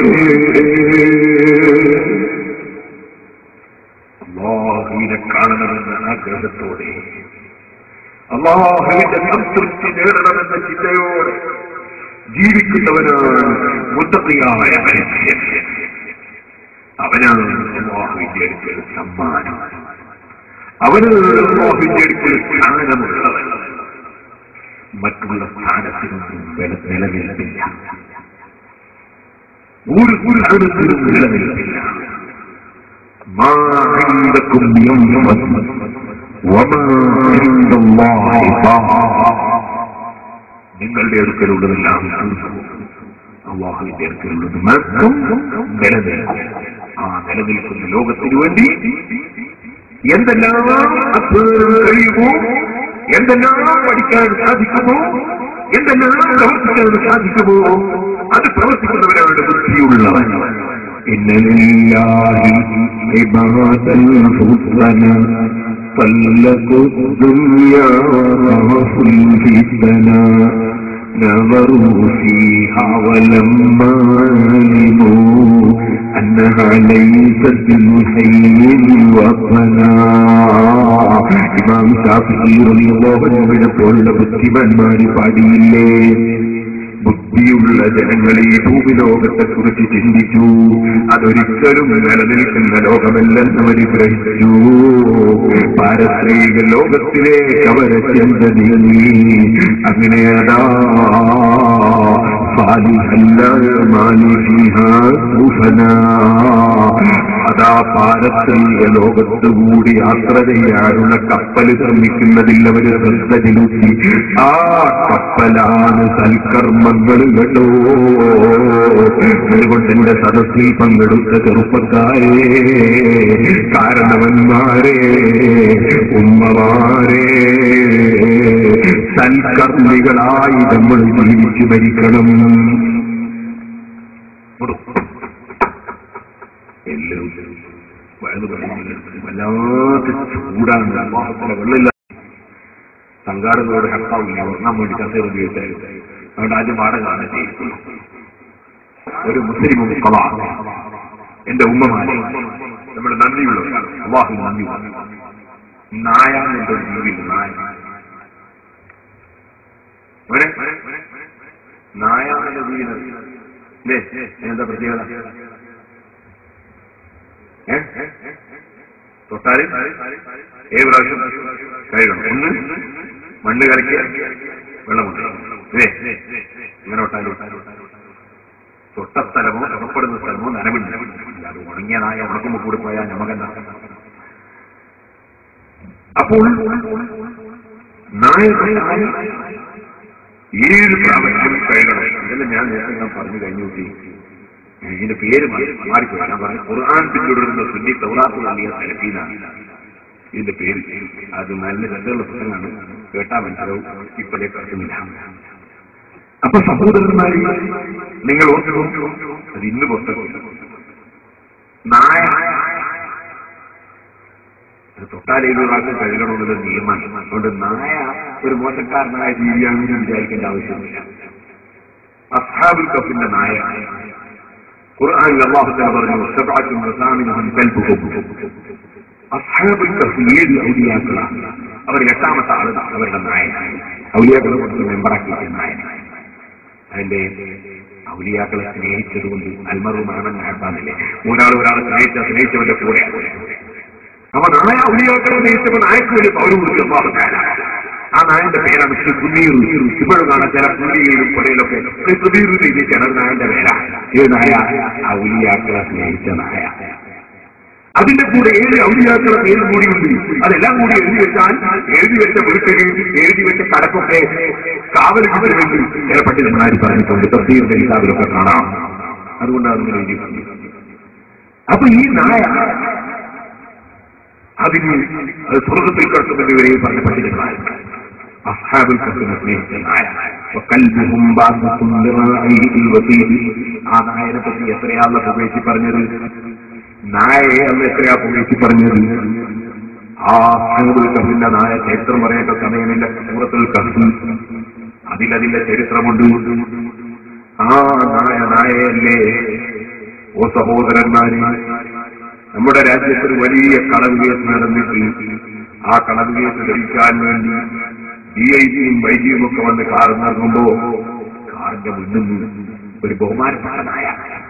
അല്ലാഹുവിനെ കാണണമെന്ന ആഗ്രഹത്തോടെ, അല്ലാഹുവിന്റെ സംതൃപ്തി നേടണമെന്ന ചിന്തയോടെ ജീവിക്കുന്നവനാണ് മുത്തഖിയായ മനുഷ്യൻ. അവനാണ് അല്ലാഹുവിന്റെ അടുക്കൽ സമ്മാനം, അവന് അല്ലാഹുവിന്റെ അടുക്കൽ സ്ഥാനമുള്ളവൻ. മറ്റുള്ള സ്ഥാനത്തിനൊന്നും നിലനിൽപ്പില്ല, ഒരു സ്ഥാനത്തിനും നിലനിൽപ്പില്ല. മാ ഇൻദകും യൻഫദ് വമാ ഇൻദല്ലാഹി ബാഖ്. നിങ്ങളുടെ അടുക്കലുള്ളതെല്ലാം അല്ലാഹുവിന്റെ അടുക്കലുള്ളത് മാത്രം നിലനിൽക്കും. ആ നിലനിൽക്കുന്ന ലോകത്തിനു വേണ്ടി എന്തെല്ലാം അധ്വാനം കഴിയുമോ, എന്തെല്ലാം പഠിക്കാൻ സാധിക്കുമോ, എന്തെല്ലാം പ്രവർത്തിക്കാൻ സാധിക്കുമോ അത് പ്രവർത്തിക്കുന്നവരാണ് ബുദ്ധിയുള്ളവൻ. ഇന്നലില്ലാഹി ഇബാദൻ ഹുസ്ന طلقوا الدنيا وفي الفتنة نظروا فيها ولما علموا أنها ليست بالحي وطنا. ഇമാം ശാഫിഈ റളിയല്ലാഹു അൻഹുവിനെ പോലുള്ള ബുദ്ധിമാന്മാർ പാടിയില്ലേ, ബുദ്ധിയുള്ള ജനങ്ങൾ ഈ ഭൂമിലോകത്തെ കുറിച്ച് ചിന്തിച്ചു, അതൊരിക്കലും നിലനിൽക്കുന്ന ലോകമല്ലെന്ന് അവർ ഗ്രഹിച്ചു. പാരത്രിക ലോകത്തിലേക്ക് അവരെ ചിന്ത നീങ്ങി. അങ്ങനെ അതാ അതാ പാരത്രിക ലോകത്തുകൂടി യാത്ര ചെയ്യാനുള്ള കപ്പൽ നിർമ്മിക്കുന്നതിൽ അവര് ശ്രദ്ധ ചെലുത്തി. ആ കപ്പലാണ് സൽക്കർമ്മങ്ങൾ കേട്ടോ. അതുകൊണ്ട് എന്റെ സദസ്സിൽ പങ്കെടുത്ത ചെറുപ്പക്കാരെ, കാരണവന്മാരെ, ഉമ്മമാരെ, സൽക്കർമ്മികളായി നമ്മൾ ജീവിച്ചു മരിക്കണം. വല്ലാത്ത ചൂടാണ്, വെള്ളമില്ല. സംഘാടകരോട് ഹെപ്പാവില്ല, ഉറങ്ങാൻ വേണ്ടി കസേര ഉപയോഗിച്ചായിരുന്നു. അതുകൊണ്ട് ആദ്യം വാടകയാണ് ചെയ്യിക്കുന്നു. ഒരു മുസ്ലിം കളാ എന്റെ ഉമ്മമാരെ, നമ്മൾ നന്ദിയുള്ളവരാണ്, അല്ലാഹു നന്ദിയുള്ള. നായ എന്നൊരു ജീവിയിൽ നായ നായ എന്ന ജീവിതം അല്ലേ, എന്താ പ്രത്യേകത? തൊട്ടാല് ഏത് പ്രാവശ്യം കഴുകണം. ഒന്ന് മണ്ണ് കലക്കി വെള്ളമുണ്ട് അല്ലേ, ഇങ്ങനെ തൊട്ടാലും തൊട്ട സ്ഥലമോ തൊടപ്പെടുന്ന സ്ഥലമോ നനവില്ല. അത് ഉണങ്ങിയതായ ഉണക്കുമ്പോ കൂടി പോയാൽ നമുക്കെന്താ? അപ്പോൾ നായ ഏഴ് പ്രാവശ്യം കഴുകണം. ഇതെല്ലാം ഞാൻ നേരത്തെ ഞാൻ പറഞ്ഞു കഴിഞ്ഞു. ഇതിന്റെ പേര് മാറിപ്പോയി. ഞാൻ പറഞ്ഞു ഖുർആൻ പിന്തുടരുന്ന സുന്നി തൗറാത്ത് അലിയ സലഫീനാണ് ഇതിന്റെ പേര്. അത് നല്ല രസമുള്ള പുസ്തകമാണ്, കേട്ടാ മനസ്സിലാവും. ഇപ്പോഴേ കേൾക്കുന്നില്ല. അപ്പൊ സഹോദരന്മാരെ, നിങ്ങൾ ഓർക്കും അത് ഇന്ന് പുസ്തകം നായ തൊട്ടാലേത് പ്രാവശ്യം കഴുകണമെന്നുള്ള നിയമമാണ്. അതുകൊണ്ട് നായ ഒരു മോശക്കാരനായ ജീവിയാണെന്ന് വിചാരിക്കേണ്ട ആവശ്യമില്ല. അസ്ഹാബുൽ കഹ്ഫിന്റെ നായ ഖുർആനിൽ അല്ലാഹു തആല പറഞ്ഞു, സബഅത്തുൻ വസാമിനുഹും കൽബുഹും. അസ്ഹാബുൽ കഹ്ഫ് ഏഴ് ഔലിയാക്കളാണ്. അവർ എട്ടാമത്തെ ആള് അവരുടെ നായനാണ്. ഔലിയാക്കളെ കൊണ്ട് മെമ്പറാക്കിയ നായനാണ്. അതിന്റെ ഔലിയാക്കളെ സ്നേഹിച്ചതുകൊണ്ട് അൽമറു മഹമൻ ഹബ്ബാനില്ലേ, മൂന്നാൾ ഒരാളെ സ്നേഹിച്ച സ്നേഹിച്ചവന്റെ കൂടെയാണ്. അപ്പൊ നായ ഔലിയാക്കളെ ഉദ്ദേശിച്ചപ്പോൾ നായക്ക് വലിയ പൗരം കൊടുക്കും. ആ നായന്റെ പേരാണ് സുബീർ. ഇപ്പോഴും കാണാൻ ചില പുള്ളിയിലും പുറയിലൊക്കെ സുബീർ എഴുതിയിട്ടാണ് ഒരു നായന്റെ പേരാ. ഈ നായ ഔലിയാക്കളെ സ്നേഹിച്ച നായ. അതിന്റെ കൂടെ ഏഴ് ഔലിയാക്കളെ പേര് കൂടിയുണ്ട്. അതെല്ലാം കൂടി എഴുതി വെച്ചാൽ എഴുതി വെച്ച വീട്ടിൽ എഴുതി വെച്ച കടക്കൊക്കെ കാവൽ കിട്ടുമെങ്കിൽ ചില പണ്ഡിതന്മാർ പറഞ്ഞിട്ടുണ്ട്. തഫ്സീറിന്റെ കിതാബിലൊക്കെ കാണാം. അതുകൊണ്ടാണ് നിങ്ങൾ എഴുതി. അപ്പൊ ഈ നായ അതിന് അത് സ്വർഗത്തിൽ കടത്തുമെന്ന് വരെ പറഞ്ഞ പണ്ഡിതന്മാരുണ്ട്. അസ്ഹാബുൽ കഹ്ഫിനെ സ്നേഹിച്ച നായ. ആ നായനെ പറ്റി എത്രയാ അല്ലാഹു ഉപയോഗിച്ച് പറഞ്ഞത്? നായയെ അന്ന് എത്രയാ ഉപയോഗിച്ച് പറഞ്ഞത്? ആ അസ്ഹാബുൽ കഹ്ഫിന്റെ നായ ചരിത്രം പറയേണ്ട സമയമില്ല. സൂറത്തുൽ കഹ്ഫ് അതിലതിന്റെ ചരിത്രമുണ്ട്. ആ നായ നായയല്ലേ ഓ സഹോദരന്മാരെ, നമ്മുടെ രാജ്യത്തൊരു വലിയ കളവ് കേസ് നടന്നിട്ട് ആ കളവ് കേസ് ലഭിക്കാൻ വേണ്ടി ഡി ഐ ജിയും വൈദ്യയും ഒക്കെ വന്ന് കാർ നടക്കുമ്പോ കാറിന്റെ മുന്നിൽ ഒരു ബഹുമാനപ്പെട്ട നായ,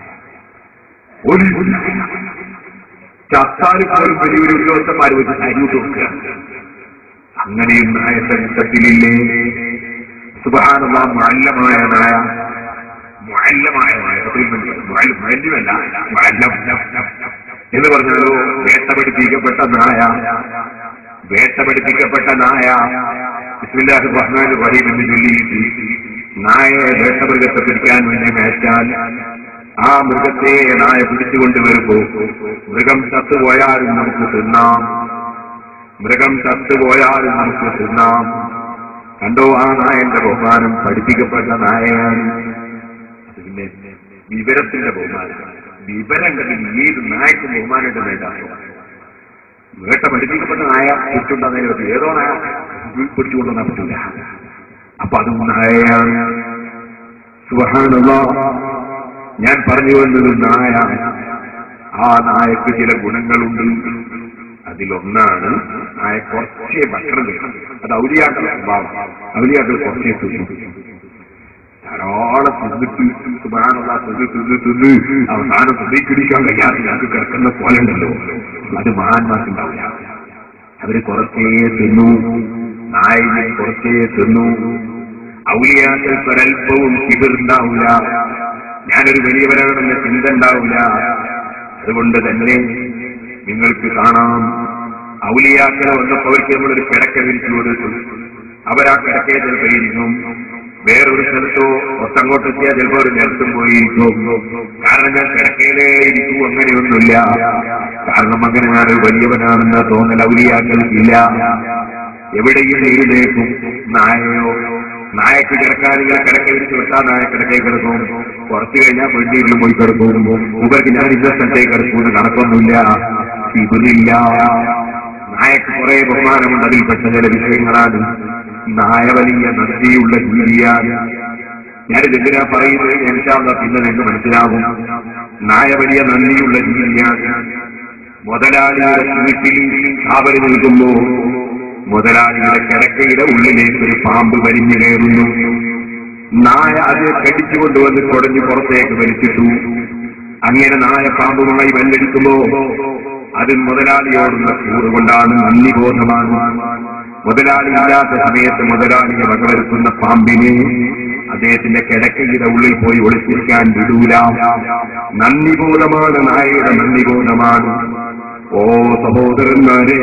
ചത്താല് പോലും വലിയൊരു ഉദ്യോഗസ്ഥന്മാർ വെച്ച് അരിവിട്ട് കൊടുക്കുകയാണ്. അങ്ങനെയും നായത്തെ യുദ്ധത്തിലില്ലേ? സുബ്ഹാനല്ലാഹ്, മുഅല്ലമായ നായ, മുഅല്ലമായ നായ, മുഅല്ലിമല്ല, മുഅല്ലം എന്ന് പറഞ്ഞാലോ വേട്ടപഠിപ്പിക്കപ്പെട്ട നായ. വേട്ടപഠിപ്പിക്കപ്പെട്ട നായ ബിസ്മില്ലാഹിർ റഹ്മാനിർ റഹീം എന്ന് ചൊല്ലിയിട്ട് നായയെ വേട്ടമൃഗത്തെ പിടിക്കാൻ വേണ്ടി മേച്ചാൽ ആ മൃഗത്തെ നായ പിടിച്ചുകൊണ്ടുവരുമ്പോ മൃഗം ചത്തുപോയാലും നമുക്ക് തിന്നാം. മൃഗം ചത്തുപോയാലും നമുക്ക് തിന്നാം. കണ്ടോ, ആ നായന്റെ ബഹുമാനം പഠിപ്പിക്കപ്പെട്ട നായയാണ്. പിന്നെ വിവരത്തിന്റെ ബഹുമാനം. വിവരങ്ങളിൽ ഏത് നായക്കും ബഹുമാനമായിട്ട് നേടാമോ? വേട്ട പഠിപ്പിക്കപ്പെട്ട നായ പിടിച്ചുകൊണ്ടുവന്നതിന് പറ്റി ഏതോ നായ പിടിച്ചുകൊണ്ടുവന്നാൽ പറ്റില്ല. അപ്പൊ അതും നായയാണ്. സുബ്ഹാനല്ലാഹ്, ഞാൻ പറഞ്ഞു വന്നത് നായ. ആ നായക്ക് ചില ഗുണങ്ങളുണ്ട്. അതിലൊന്നാണ് നായ കുറച്ചേ ഭക്ഷണം കഴിക്കും. അത് ഔലിയാക്കളുടെ സ്വഭാവം. ഔലിയാക്കൾ കുറച്ചേ തിന്നു, ധാരാളം തിന്നിട്ട് സുബ്ഹാനല്ലാഹ് തിന്ന് തിന്ന് തിന്ന് അവസാനം തിന്നിക്കിടിക്കാൻ കഴിയാതെ ഞങ്ങൾക്ക് കിടക്കുന്ന പോലെ ഉണ്ടല്ലോ, അത് മഹാന്മാർക്കുണ്ടാവില്ല. അവര് കുറച്ചേ തിന്നു, നായനെ കുറച്ചേ തിന്നു. ഔലിയാക്കൾക്ക് ഒരൽപ്പവും കിബിറുണ്ടാവില്ല, ഞാനൊരു വലിയവരാണെന്ന ചിന്ത ഉണ്ടാവില്ല. അതുകൊണ്ട് തന്നെ നിങ്ങൾക്ക് കാണാം, ഔലിയാക്കളെ വന്നപ്പോൾ അവർക്ക് നമ്മളൊരു കിടക്ക വിരിച്ചു കൊടുത്തു. അവരാ കിടക്കയെ ചിലപ്പോയിരിക്കും, വേറൊരു സ്ഥലത്തോ ഒത്തങ്ങോട്ടെത്തിയാൽ ചിലപ്പോൾ ഒരു നിലത്തും പോയിരിക്കും. കാരണം ഞാൻ കിടക്കയിലേ ഇരിക്കൂ അങ്ങനെയൊന്നുമില്ല. കാരണം അങ്ങനെ ഞാനൊരു വലിയവനാണെന്ന തോന്നൽ ഔലിയാക്കൾക്കില്ല. എവിടെയും എഴുന്നേക്കും. നായയോ, നായക്ക് കിടക്കാനിങ്ങനെ കിടക്ക വിരിച്ചു വിട്ടാൽ നായ കിടക്കയിൽ കിടക്കും. കുറച്ചു കഴിഞ്ഞാൽ വീട്ടിലും പോയി കിടക്കും. ഇവർക്ക് ഞാൻ ഇന്ന സ്ഥലത്തേക്ക് കിടക്കുമെന്ന് കണക്കൊന്നുമില്ല, ഇതില്ല. നായക്ക് കുറെ ബഹുമാനമുണ്ട്. അതിൽപ്പെട്ട ചില വിഷയങ്ങളാണ്. നായ വലിയ നന്ദിയുള്ള ജീവിയാണ്. ഞാനിത് എന്തിനാ പറയുന്നത് എനിക്കാവുന്ന പിന്നെ നിങ്ങൾക്ക് മനസ്സിലാകും. നായ വലിയ നന്ദിയുള്ള ജീവിയാണ്. മുതലാളിയുടെ വീട്ടിൽ കാവല് നിൽക്കുമ്പോ മുതലാളിയുടെ കിടക്കയുടെ ഉള്ളിലേക്ക് ഒരു പാമ്പ് വലിഞ്ഞു കയറുന്നു. നായ അത് കടിച്ചു കൊണ്ടുവന്ന് കുടഞ്ഞ് പുറത്തേക്ക് വലിച്ചിട്ടു. അങ്ങനെ നായ പാമ്പുമായി വെല്ലടിക്കുമ്പോ അത് മുതലാളിയോടുള്ള കൂറുകൊണ്ടാണ്, നന്ദി ബോധമാണ്. മുതലാളി ഇല്ലാത്ത സമയത്ത് മുതലാളിയെ വകവരുത്തുന്ന പാമ്പിനെ അദ്ദേഹത്തിന്റെ കിടക്കയുടെ ഉള്ളിൽ പോയി ഒളിച്ചിരിക്കാൻ വിടൂല. നന്ദിബോധമാണ്, നായയുടെ നന്ദിബോധമാണ്. ഓ സഹോദരന്മാരെ,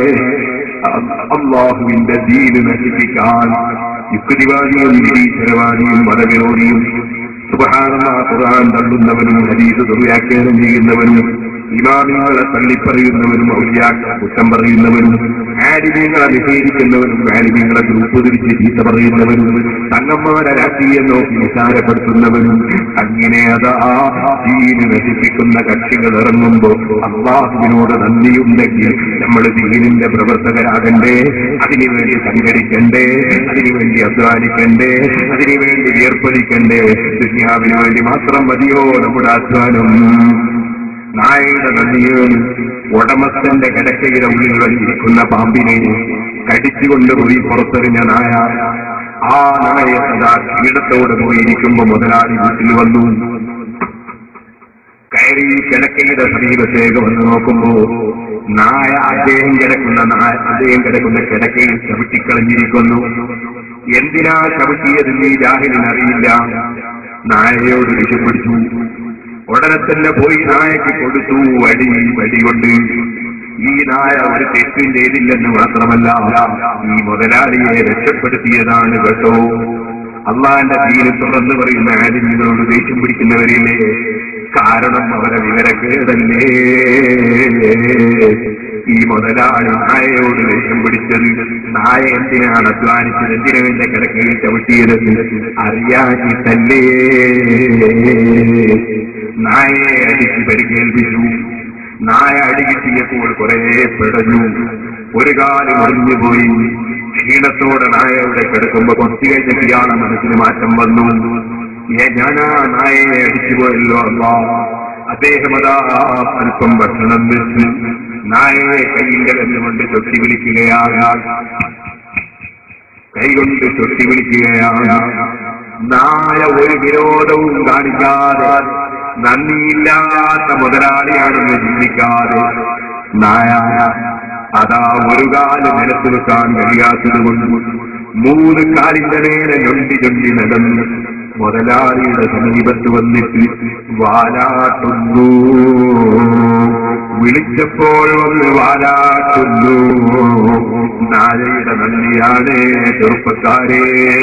അള്ളാഹുവിന്റെ ദീന് നശിപ്പിക്കാൻ യുക്തിവാദിയും നിരീശ്വരവാദിയും മതവിരോധിയും സുബ്ഹാനല്ലാഹ് ഖുർആൻ തള്ളുന്നവനും ഹദീസ് ദുർവ്യാഖ്യാനം ചെയ്യുന്നവനും ഇമാമിങ്ങളെ തള്ളിപ്പറയുന്നവനും ഔലിയാക്കളെ കുറ്റം പറയുന്നവനും ആലിമീങ്ങളെ നിഷേധിക്കുന്നവനും ആലിമീങ്ങളെ ഗ്രൂപ്പ് തിരിച്ച് ചീത്ത പറയുന്നവനും തങ്ങന്മാരെ രാഷ്ട്രീയം നോക്കി നിസാരപ്പെടുത്തുന്നവനും അങ്ങനെ അതാ ദീന് നശിപ്പിക്കുന്ന കക്ഷികൾ ഇറങ്ങുമ്പോ അല്ലാഹുവിനോട് നന്ദിയുണ്ടെങ്കിൽ നമ്മൾ ദീനിന്റെ പ്രവർത്തകരാകണ്ടേ? അതിനുവേണ്ടി സംഘടിക്കണ്ടേ? അതിനുവേണ്ടി അധ്വാനിക്കണ്ടേ? അതിനുവേണ്ടി ഏർപ്പെടുക്കണ്ടേ? ദുനിയാവിന് വേണ്ടി മാത്രം മതിയോ നമ്മുടെ അധ്വാനം? നായയുടെ നന്ദിയാണ്. ഉടമസ്ഥന്റെ കിടക്കയുടെ ഉള്ളിൽ വലിയിരിക്കുന്ന പാമ്പിനെ കടിച്ചുകൊണ്ടുപോയി പുറത്തെറിഞ്ഞ നായ. ആ നായ സദാ കീടത്തോട് പോയിരിക്കുമ്പോ മുതലാളി വീട്ടിൽ വന്നു. കയറി കിടക്കയുടെ സമീപത്തേക്ക് വന്ന് നോക്കുമ്പോ നായ അദ്ദേഹം കിടക്കുന്ന നായ അദ്ദേഹം കിടക്കുന്ന കിടക്കയിൽ ചവിട്ടിക്കളഞ്ഞിരിക്കുന്നു. എന്തിനാ ചവിട്ടിയത് നീ ജാഹിലിനറിയില്ല. നായയോട് രക്ഷപ്പെടുത്തു. ഉടനെ തന്നെ പോയി നായക്ക് കൊടുത്തു വടി വടി കൊണ്ട്. ഈ നായ ഒരു തെറ്റും ചെയ്തില്ലെന്ന് മാത്രമല്ല, ഈ മുതലാളിയെ രക്ഷപ്പെടുത്തിയതാണ് കേട്ടോ. അള്ളാന്റെ ദീന് തുറന്നു പറയുന്ന ആലിമികളോട് ദേഷ്യം പിടിക്കുന്നവരില്ലേ, കാരണം അവരെ വിവരക്കേടല്ലേ. ഈ മുതലാളി നായയോട് ദേഷ്യം പിടിച്ചത് നായ എന്തിനാണ് അധ്വാനിച്ചത്, എന്തിനെ കിടക്കയിൽ ചവിട്ടിയതെന്ന് അറിയാനിട്ടല്ലേ. നായയെ അടിച്ച് പരിക്കേൽപ്പിച്ചു. നായ അടി കിട്ടിയപ്പോൾ കുറെ പിടഞ്ഞു. ഒരു കാലം ഒറിഞ്ഞുപോയി. ക്ഷീണത്തോടെ നായയുടെ കിടക്കുമ്പോ കുറച്ചു കഴിഞ്ഞ ഇയാളെ മനസ്സിന് മാറ്റം വന്നു. ഞാനാ നായയെ അടിച്ചുപോയല്ലോ അല്ലാ. അദ്ദേഹം അതാ അല്പം ഭക്ഷണം വെച്ച് നായയെ കൈയിന്റെ കല്ലുകൊണ്ട് ചൊട്ടി വിളിക്കുകയാണ്. കൈകൊണ്ട് ചൊട്ടി വിളിക്കുകയാണ്. നായ ഒരു വിരോധവും കാണിക്കാതെ, നന്ദിയില്ലാത്ത മുതലാളിയാണെന്ന് ചിന്തിക്കാതെ, നായ അതാ ഒരു കാല് നിലത്ത് വെക്കാൻ കഴിയാത്തത് കൊണ്ട് മൂന്ന് കാലിന്റെ നേരെ ഞൊണ്ടി ഞൊണ്ടി നടന്ന് മുതലാളിയുടെ സമീപത്ത് വന്നിട്ട് വാലാട്ടുന്നു. വിളിച്ചപ്പോൾ വന്ന് വാലാട്ടുന്നു. നായയുടെ നന്ദിയാണ് ചെറുപ്പക്കാരെ.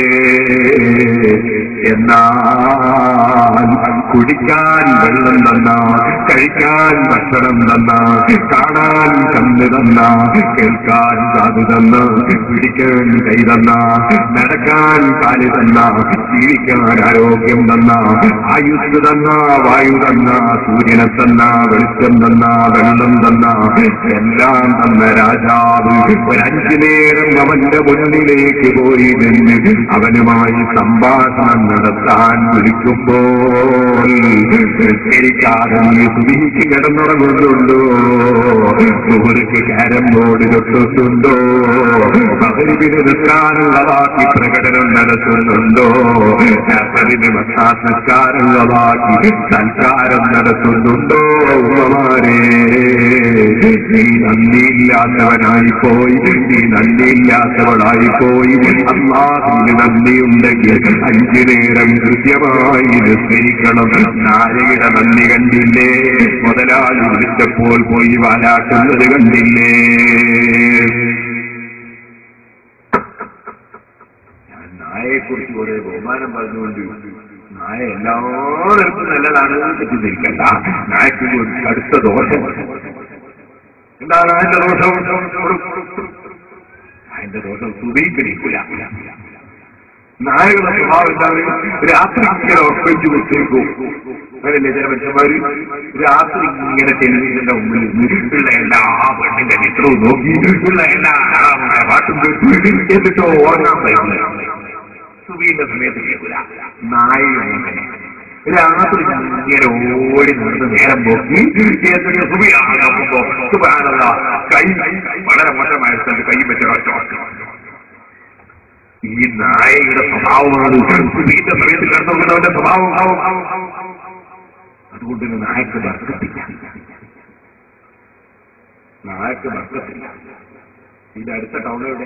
എന്നാൽ കുടിക്കാൻ വെള്ളം തന്ന, കഴിക്കാൻ ഭക്ഷണം തന്ന, കാണാൻ കണ്ണ് തന്ന, കേൾക്കാൻ കാത് തന്ന, പിടിക്കാൻ കൈ തന്ന, നടക്കാൻ കാല് തന്ന, ജീവിക്കാൻ ആരോഗ്യം തന്ന, ആയുസ് തന്ന, വായു തന്ന, സൂര്യനെ തന്ന, വെളിച്ചം തന്ന, വെള്ളം തന്ന, എല്ലാം തന്ന രാജാവ് ഒരഞ്ചു നേരം അവന്റെ മുന്നിലേക്ക് പോയി നിന്ന് അവനുമായി സംഭാഷണം നടത്താൻ വിളിക്കുമ്പോൾ നിസ്കരിക്കാതെ നീ സുബിക്ക് കിടന്നുറങ്ങുന്നുണ്ടോ? സുഹൃക്ക് കാരം ബോർഡ് തൊട്ടുണ്ടോ? മഗ്‌രിബിന് നിസ്കാരമുള്ളതാക്കി പ്രകടനം നടത്തുന്നുണ്ടോ? അസറിന് മസാസ് നിസ്കാരമുള്ളതാക്കി സൽക്കാരം നടത്തുന്നുണ്ടോ? ഉമ്മമാരെ, നീ നന്ദിയില്ലാത്തവനായിപ്പോയി, നീ നന്ദിയില്ലാത്തവളായിപ്പോയി. അല്ലാഹുവിന് നന്ദിയുണ്ടെങ്കിൽ അഞ്ചു നേരം കൃത്യമായി നിസ്കരിക്കണം. നായയുടെ നന്ദി കണ്ടില്ലേ? മുതലാളി വിളിച്ചപ്പോൾ പോയി വാലാട്ടുന്നത് കണ്ടില്ലേ? ഞാൻ നായയെക്കുറിച്ച് കുറെ ബഹുമാനം പറഞ്ഞുകൊണ്ട് നായ എല്ലാവർക്കും നല്ലതാണ് തെറ്റിദ്ധരിക്കണ്ട. നായക്ക് അടുത്ത ദോഷം എന്താണ്? അതിന്റെ ദോഷം അതിന്റെ ദോഷം സുബീ പിടിക്കില്ല. നായകളുടെ സ്വഭാവം എന്താണ്? രാത്രി ഇങ്ങനെ ഉറപ്പിച്ചു വെച്ചേക്കും. അങ്ങനല്ലേ ചില മനുഷ്യന്മാര് രാത്രി ഇങ്ങനെ ടെലിവിഷന്റെ മുമ്പിൽ ഉള്ള എല്ലാ പെണ്ണിന്റെ ചിത്രവും നോക്കി ഉള്ള എല്ലാ പാട്ടും കേട്ട് എന്നിട്ടോ ഓർമ്മ പറയുന്നത്. സുബീന്റെ സമയത്ത് കേൾക്കില്ല. നായയാണ് രാത്രി ഇങ്ങനെ ഓടി നടന്ന് നേരം പോക്കി എന്തെങ്കിലും സുബിയാകുമ്പോ സുബാനുള്ള കൈ വളരെ മോശമായ സ്ഥലത്ത് കൈ വെച്ച ഈ നായയുടെ സ്വഭാവമാണ്. സുബീന്റെ സമയത്ത് കിടന്നുകൊണ്ടവന്റെ സ്വഭാവം. അതുകൊണ്ട് തന്നെ നായക്ക് ബർക്കത്തില്ല. നായക്ക് ബർക്കത്തില്ല. ഇതിന്റെ അടുത്ത ടൗണെവിടെ?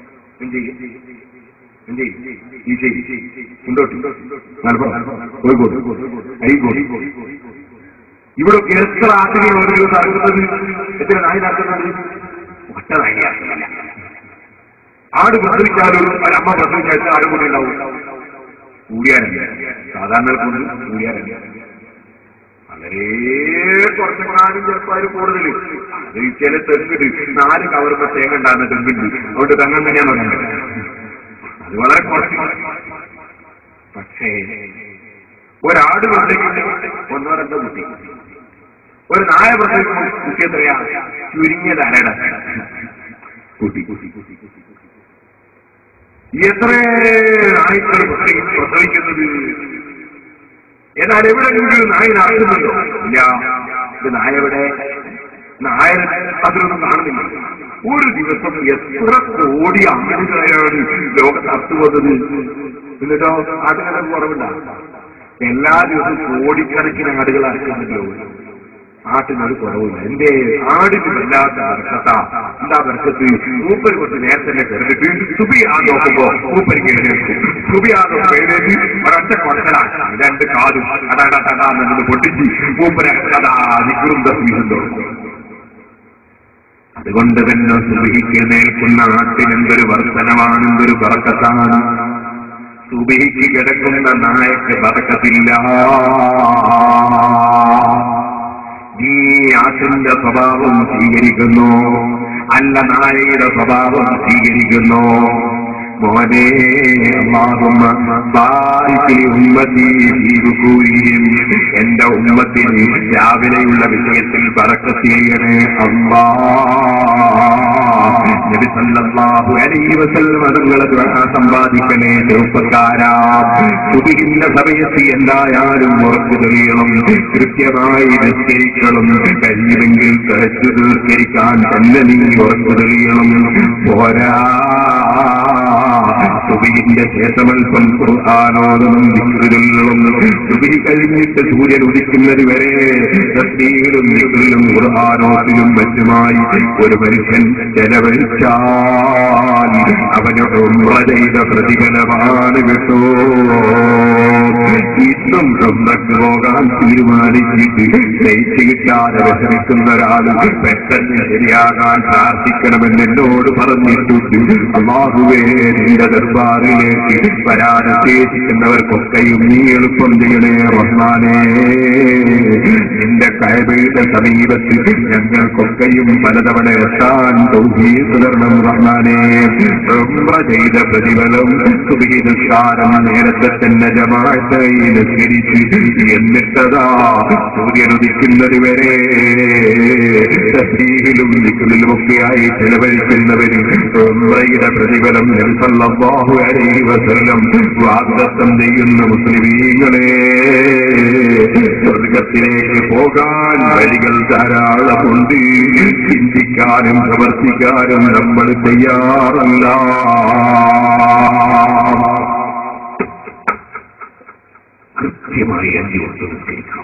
കോഴിക്കോട്, അരീക്കോട്. ഇവിടെ എത്ര ആശുകൾ ഓരോ ദിവസം നടക്കുന്നത്? എത്ര നായി നടത്തുന്നത്? ഒറ്റ നായില്ല. ആട് പ്രസവിച്ചാലും ഒരമ്മ പ്രസവിച്ചാൽ ആരും കൂടി ഉണ്ടാവും. കൂടിയാനല്ല, സാധാരണ കൊണ്ട് കൂടിയാനല്ല. വളരെ കുറച്ചെങ്ങാനും ചിലപ്പോൾ കൂടുതൽ. അത് ചില തെങ്ങുണ്ട്, നാല് കവറുമ്പോ തേങ്ങ ഉണ്ടാകുന്ന തെങ്ങുണ്ട്. അതുകൊണ്ട് തെങ്ങ് ഞാൻ പറയുന്നത് അത് വളരെ കുറച്ച്. പക്ഷേ ഒരാട് പ്രസവിക്കുന്ന ഒന്നോ രണ്ടോ കുട്ടി, ഒരു നായ പ്രസവിക്കുന്ന കുട്ടി എത്രയാ? ചുരുങ്ങിയത് അരട കുട്ടി. എത്ര നായ്ക്കൾ പ്രസവിക്കുന്നത്? എന്നാൽ എവിടെയെങ്കിലും നായ നടക്കുന്നുണ്ടോ? ഇല്ല. ഇത് നായവിടെ നായ അതിലൊന്നും കാണുന്നില്ല. ഒരു ദിവസം എത്ര കോടി ആളുകളെയാണ് ലോകത്ത് അസുവന്നത്. എന്നിട്ടോ ആട്ടുകാരെ കുറവില്ല. എല്ലാ ദിവസവും കോടിക്കണക്കിന് ആടുകൾ അടക്കുന്നുണ്ടല്ലോ. ആട്ടിനൊരു കുറവില്ല. എന്റെ ആടിന് വല്ലാത്ത ബർക്കത്താ. എന്താ ബർക്കത്ത്? മൂപ്പര് കുറച്ച് നേരത്തെ തന്നെ കിടന്നിട്ട് സുബിയാ നോക്കുമ്പോ മൂപ്പരിക്ക് എഴുന്നേൽക്കും. സുബിയാ നോക്കുമ്പോ എഴുന്നേറ്റ് ഒരൊറ്റ കൊട്ടലാണ് രണ്ട് കാതും അതാടാന്ന് പൊട്ടിച്ച് മൂപ്പര് അതാ നിൽക്കും തസ്ബീഹും തുടങ്ങും. അതുകൊണ്ട് തന്നെ സുബഹിക്ക് നേൽക്കുന്ന ആട്ടിനെന്തൊരു വർധനമാണ്, എന്തൊരു ബർക്കത്താണ്. സുബഹിക്ക് കിടക്കുന്ന നായക്ക് ബർക്കത്തില്ല. നീ ആട്ടിന്റെ സ്വഭാവം സ്വീകരിക്കുന്നു, അല്ല നായയുടെ സ്വഭാവം സ്വീകരിക്കുന്നു. മോനെ അല്ലാഹുമ്മ ബാരിക് ലി ഉമ്മത്തി ഫീ ബുകൂരിഹിം, എന്റെ ഉമ്മത്തിന് രാവിലെയുള്ള വിഷയത്തിൽ ബറക്കത്ത് ചെയ്യണേ അല്ലാഹ്. നബി സല്ലല്ലാഹു അലൈഹി വസല്ലം തങ്ങളെ ദുആ സമ്പാദിക്കണേ ചെറുപ്പക്കാരാ. സുബഹിന്റെ സമയത്ത് എന്തായാലും ഉറക്കു തെളിയണം, കൃത്യമായി നിസ്കരിക്കണം. കഴിയുമെങ്കിൽ തഹജ്ജുദ് നിസ്കരിക്കാൻ തന്നെ നീ ഉറക്കു തെളിയണം. പോരാ സുബഹിന്റെ ശേഷമൽപ്പം ഖുർആനോദനം ദിക്റുകളും. സുബഹി കഴിഞ്ഞിട്ട് സൂര്യൻ ഉദിക്കുന്നത് വരെ തസ്ബീഹിലും ദിക്റിലും ഖുർആനോദിലും മറ്റുമായി ഒരു മനുഷ്യൻ ചെലവഴിച്ചാൽ അവന് ഉംറ ചെയ്ത പ്രതിഫലമാണ് കേട്ടോ. ഇന്നും ഉംറയ്ക്ക് പോകാൻ തീരുമാനിച്ചിട്ട് ജയിച്ചു കിട്ടാതെ വിഷമിക്കുന്ന ഒരാൾ പെട്ടെന്ന് ശരിയാകാൻ പ്രാർത്ഥിക്കണമെന്ന് എന്നോട് പറഞ്ഞിട്ടുണ്ട്. അല്ലാഹുവേ, നിന്റെ ദർബാറിലേക്ക് വരാൻ ഉദ്ദേശിക്കുന്നവർക്കൊക്കെയും നീ എളുപ്പം ചെയ്യണേ റഹ്മാനേ. നിന്റെ കഅബയുടെ സമീപത്ത് ഞങ്ങൾക്കൊക്കെയും പലതവണ എത്താൻ തൗഫീഖ് തരണം റഹ്മാനേ. ഉംറ ചെയ്ത പ്രതിഫലം സുബഹി നിസ്കാരം നേരത്തെ തന്നെ ജമാഅത്തായി നിസ്കരിച്ച് എന്നിട്ടതാ സൂര്യനുദിക്കുന്നത് വരെ തസ്ബീഹിലും ദിക്റിലുമൊക്കെയായി ചെലവഴിക്കുന്നവര് ഉംറയുടെ പ്രതിഫലം നബി സല്ലല്ലാഹു അലൈഹി വസല്ലം വാഗ്ദത്തം ചെയ്യുന്ന മുസ്ലിമീങ്ങളെ, സ്വർഗത്തിലേക്ക് പോകാൻ വഴികൾ ധാരാളമുണ്ട്. ചിന്തിക്കാനും പ്രവർത്തിക്കാനും നമ്മൾ തയ്യാറല്ല. കൃത്യമായി അഞ്ചു കൊടുത്തിരിക്കാം.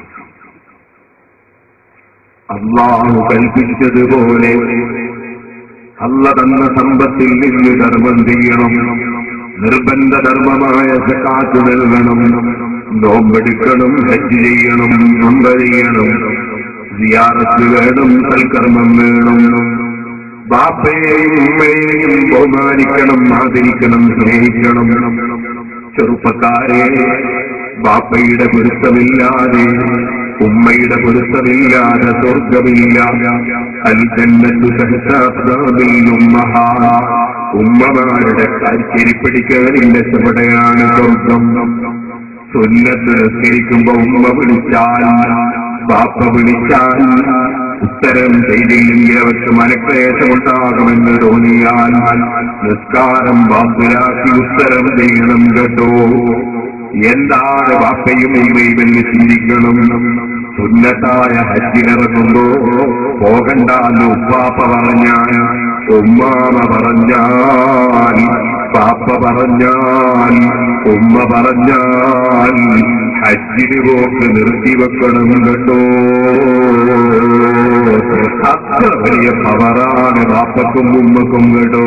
അല്ലാഹു കൽപ്പിച്ചതുപോലെ അല്ല തന്ന സമ്പത്തിൽ നിന്ന് ധർമ്മം ചെയ്യണം. നിർബന്ധ ധർമ്മമായ സകാത്ത് നൽകണം, നോമ്പെടുക്കണം, ഹജ്ജ് ചെയ്യണം, ഉംറ ചെയ്യണം, സിയാറത്ത് വേണം, സൽക്കർമ്മം വേണം. ബാപ്പയെയും ഉമ്മയെയും ബഹുമാനിക്കണം, ആദരിക്കണം, സ്നേഹിക്കണം. ചെറുപ്പക്കാരെ, ബാപ്പയുടെ പൊരുത്തമില്ലാതെ ഉമ്മയുടെ പൊരുത്തമില്ലാതെ സ്വർഗമില്ല. അൽ ജന്നത്തു തഹ്ത അഖ്ദാമിൽ ഉമ്മഹാത്ത്, ഉമ്മമാരുടെ കാൽച്ചെരിപ്പിടിക്കാനില്ല ചുവടെയാണ് സ്വർഗം. സുന്നത്ത് നിസ്കരിക്കുമ്പോ ഉമ്മ വിളിച്ചാൽ, ബാപ്പ വിളിച്ചാൽ ഉത്തരം ചെയ്തില്ലെങ്കിൽ അവർക്ക് മനക്ലേശമുണ്ടാകുമെന്ന് തോന്നിയാൽ നിസ്കാരം ബാത്തിലാക്കി ഉത്തരം ചെയ്യണം കേട്ടോ. എന്താണ് ബാപ്പയും ഉമ്മയും എന്ന് ചിന്തിക്കണം. സുന്നത്തായ ഹജ്ജിനിറങ്ങുമ്പോ പോകണ്ടെന്ന് ഉപ്പാപ്പ പറഞ്ഞാൽ, ഉമ്മാമ പറഞ്ഞാൽ, പാപ്പ പറഞ്ഞാൽ, ഉമ്മ പറഞ്ഞാൽ ഹജ്ജിന് പോക്ക് നിർത്തിവെക്കണം കേട്ടോ. അത്ര വലിയ പവറാണ് ബാപ്പക്കും ഉമ്മക്കും കേട്ടോ.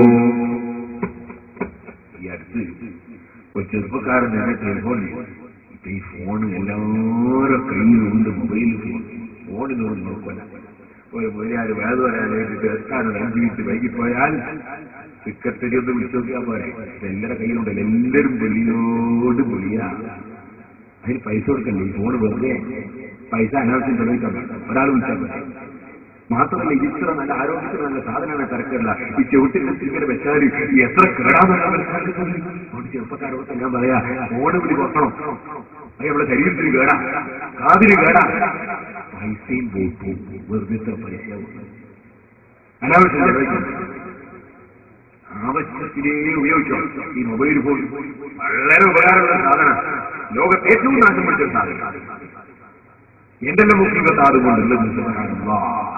ഒരു ചെറുപ്പക്കാരൻ തന്നെ ടെലിഫോൺ, ഇപ്പൊ ഈ ഫോൺ എല്ലാവരും കയ്യിലുണ്ട്. മൊബൈൽ ഫോൺ, ഫോണിനോട് നോക്കല. ഒരു മൊഴിയാര് വേദ വരാനായിട്ട് കേൾക്കാനൊരു അഞ്ചു മിനിറ്റ് വൈകിപ്പോയാൽ സെക്രട്ടറി ഒന്ന് വിളിച്ചു നോക്കിയാൽ പോരെ. എല്ലാവരുടെ കയ്യിലുണ്ടല്ലോ, എല്ലാവരും വെളിയോട് വെളിയാ. അതിന് പൈസ കൊടുക്കണ്ടേ? ഈ ഫോണ് വെറുതെ പൈസ അനാവശ്യം ചെലവിക്കാൻ പറ്റും. ഒരാൾ വിളിച്ചാൽ പറ്റും. മാത്രമല്ല, ഇത്ര നല്ല ആരോഗ്യത്തിന് നല്ല സാധനമാണ് തിരക്കല്ല. ഈ ചവിട്ടിന്റെ ഇങ്ങനെ വെച്ചാൽ എത്ര കേടാന്ന് ചെറുപ്പക്കാരോട് ഞാൻ പറയാ, ഫോണ് വിളി കൊടുക്കണം. അത് നമ്മുടെ ശരീരത്തിന് കേടാ, കാതിന് കേടാ, പൈസയും പോയി പോകും. വെറുതെ ഇത്ര പൈസ അനാവശ്യം ചെലവിക്കാൻ. ആവശ്യത്തിലേ ഉപയോഗിച്ചോ. ഈ മൊബൈൽ ഫോൺ വളരെ ഉപകാരമുള്ള സാധനം, ലോകത്ത് ഏറ്റവും നാശം പിടിച്ച സാധനം. എന്തെല്ലാം മുഖ്യത്തെ അതുകൊണ്ടുള്ള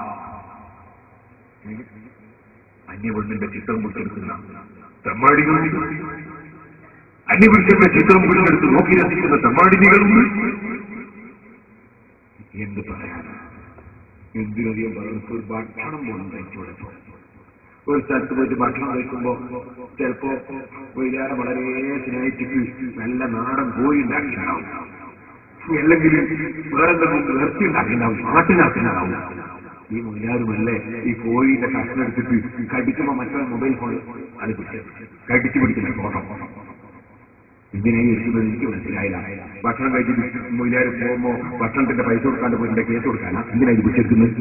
അന്യപെണ്ണിന്റെ ചിത്രം പിടിച്ചെടുക്കുന്ന തെമ്മാടികളുണ്ട്, അന്യപുരുഷന്റെ ചിത്രം പിടിച്ചെടുത്ത് നോക്കി രസിക്കുന്ന തെമ്മാടിനികളുണ്ട്. എന്ത് പറയാൻ? എന്തിനധികം പറയുന്നത് ഒരു ഭക്ഷണം പോലും കഴിച്ചു കൊടുത്തു. ഒരു സ്ഥലത്ത് പോയിട്ട് ഭക്ഷണം കഴിക്കുമ്പോ ചിലപ്പോ വൈകാരം വളരെ സ്നേഹിച്ചിട്ട് നല്ല നാടൻ കോഴി ഉണ്ടാക്കിയിട്ടുണ്ടാവും, അല്ലെങ്കിൽ വേറെ എന്തെങ്കിലും ഇറച്ചി ഉണ്ടാക്കിയിട്ടുണ്ടാവും, നാട്ടിനാക്കിയിട്ടുണ്ടാവും. ഈ മൊയിലാരുമല്ലേ ഈ കോഴിയുടെ കഷ്ണം എടുത്തിട്ട് കടിക്കുമ്പോ മറ്റൊരു മൊബൈൽ ഫോൺ അടുപ്പിച്ച് കടിച്ചു പിടിക്കുന്ന ഫോട്ടോ ഇതിനെ ഇരിക്കുന്നത് എനിക്ക് മനസ്സിലായില്ല. ഭക്ഷണം കഴിച്ചിട്ട് മൊയിലാര് പോകുമ്പോ ഭക്ഷണത്തിന്റെ പൈസ കൊടുക്കാണ്ട് പോയിട്ട് കേസ് കൊടുക്കാനാ എന്തിനാ ഇത് പിടിച്ചെടുക്കുന്നത്?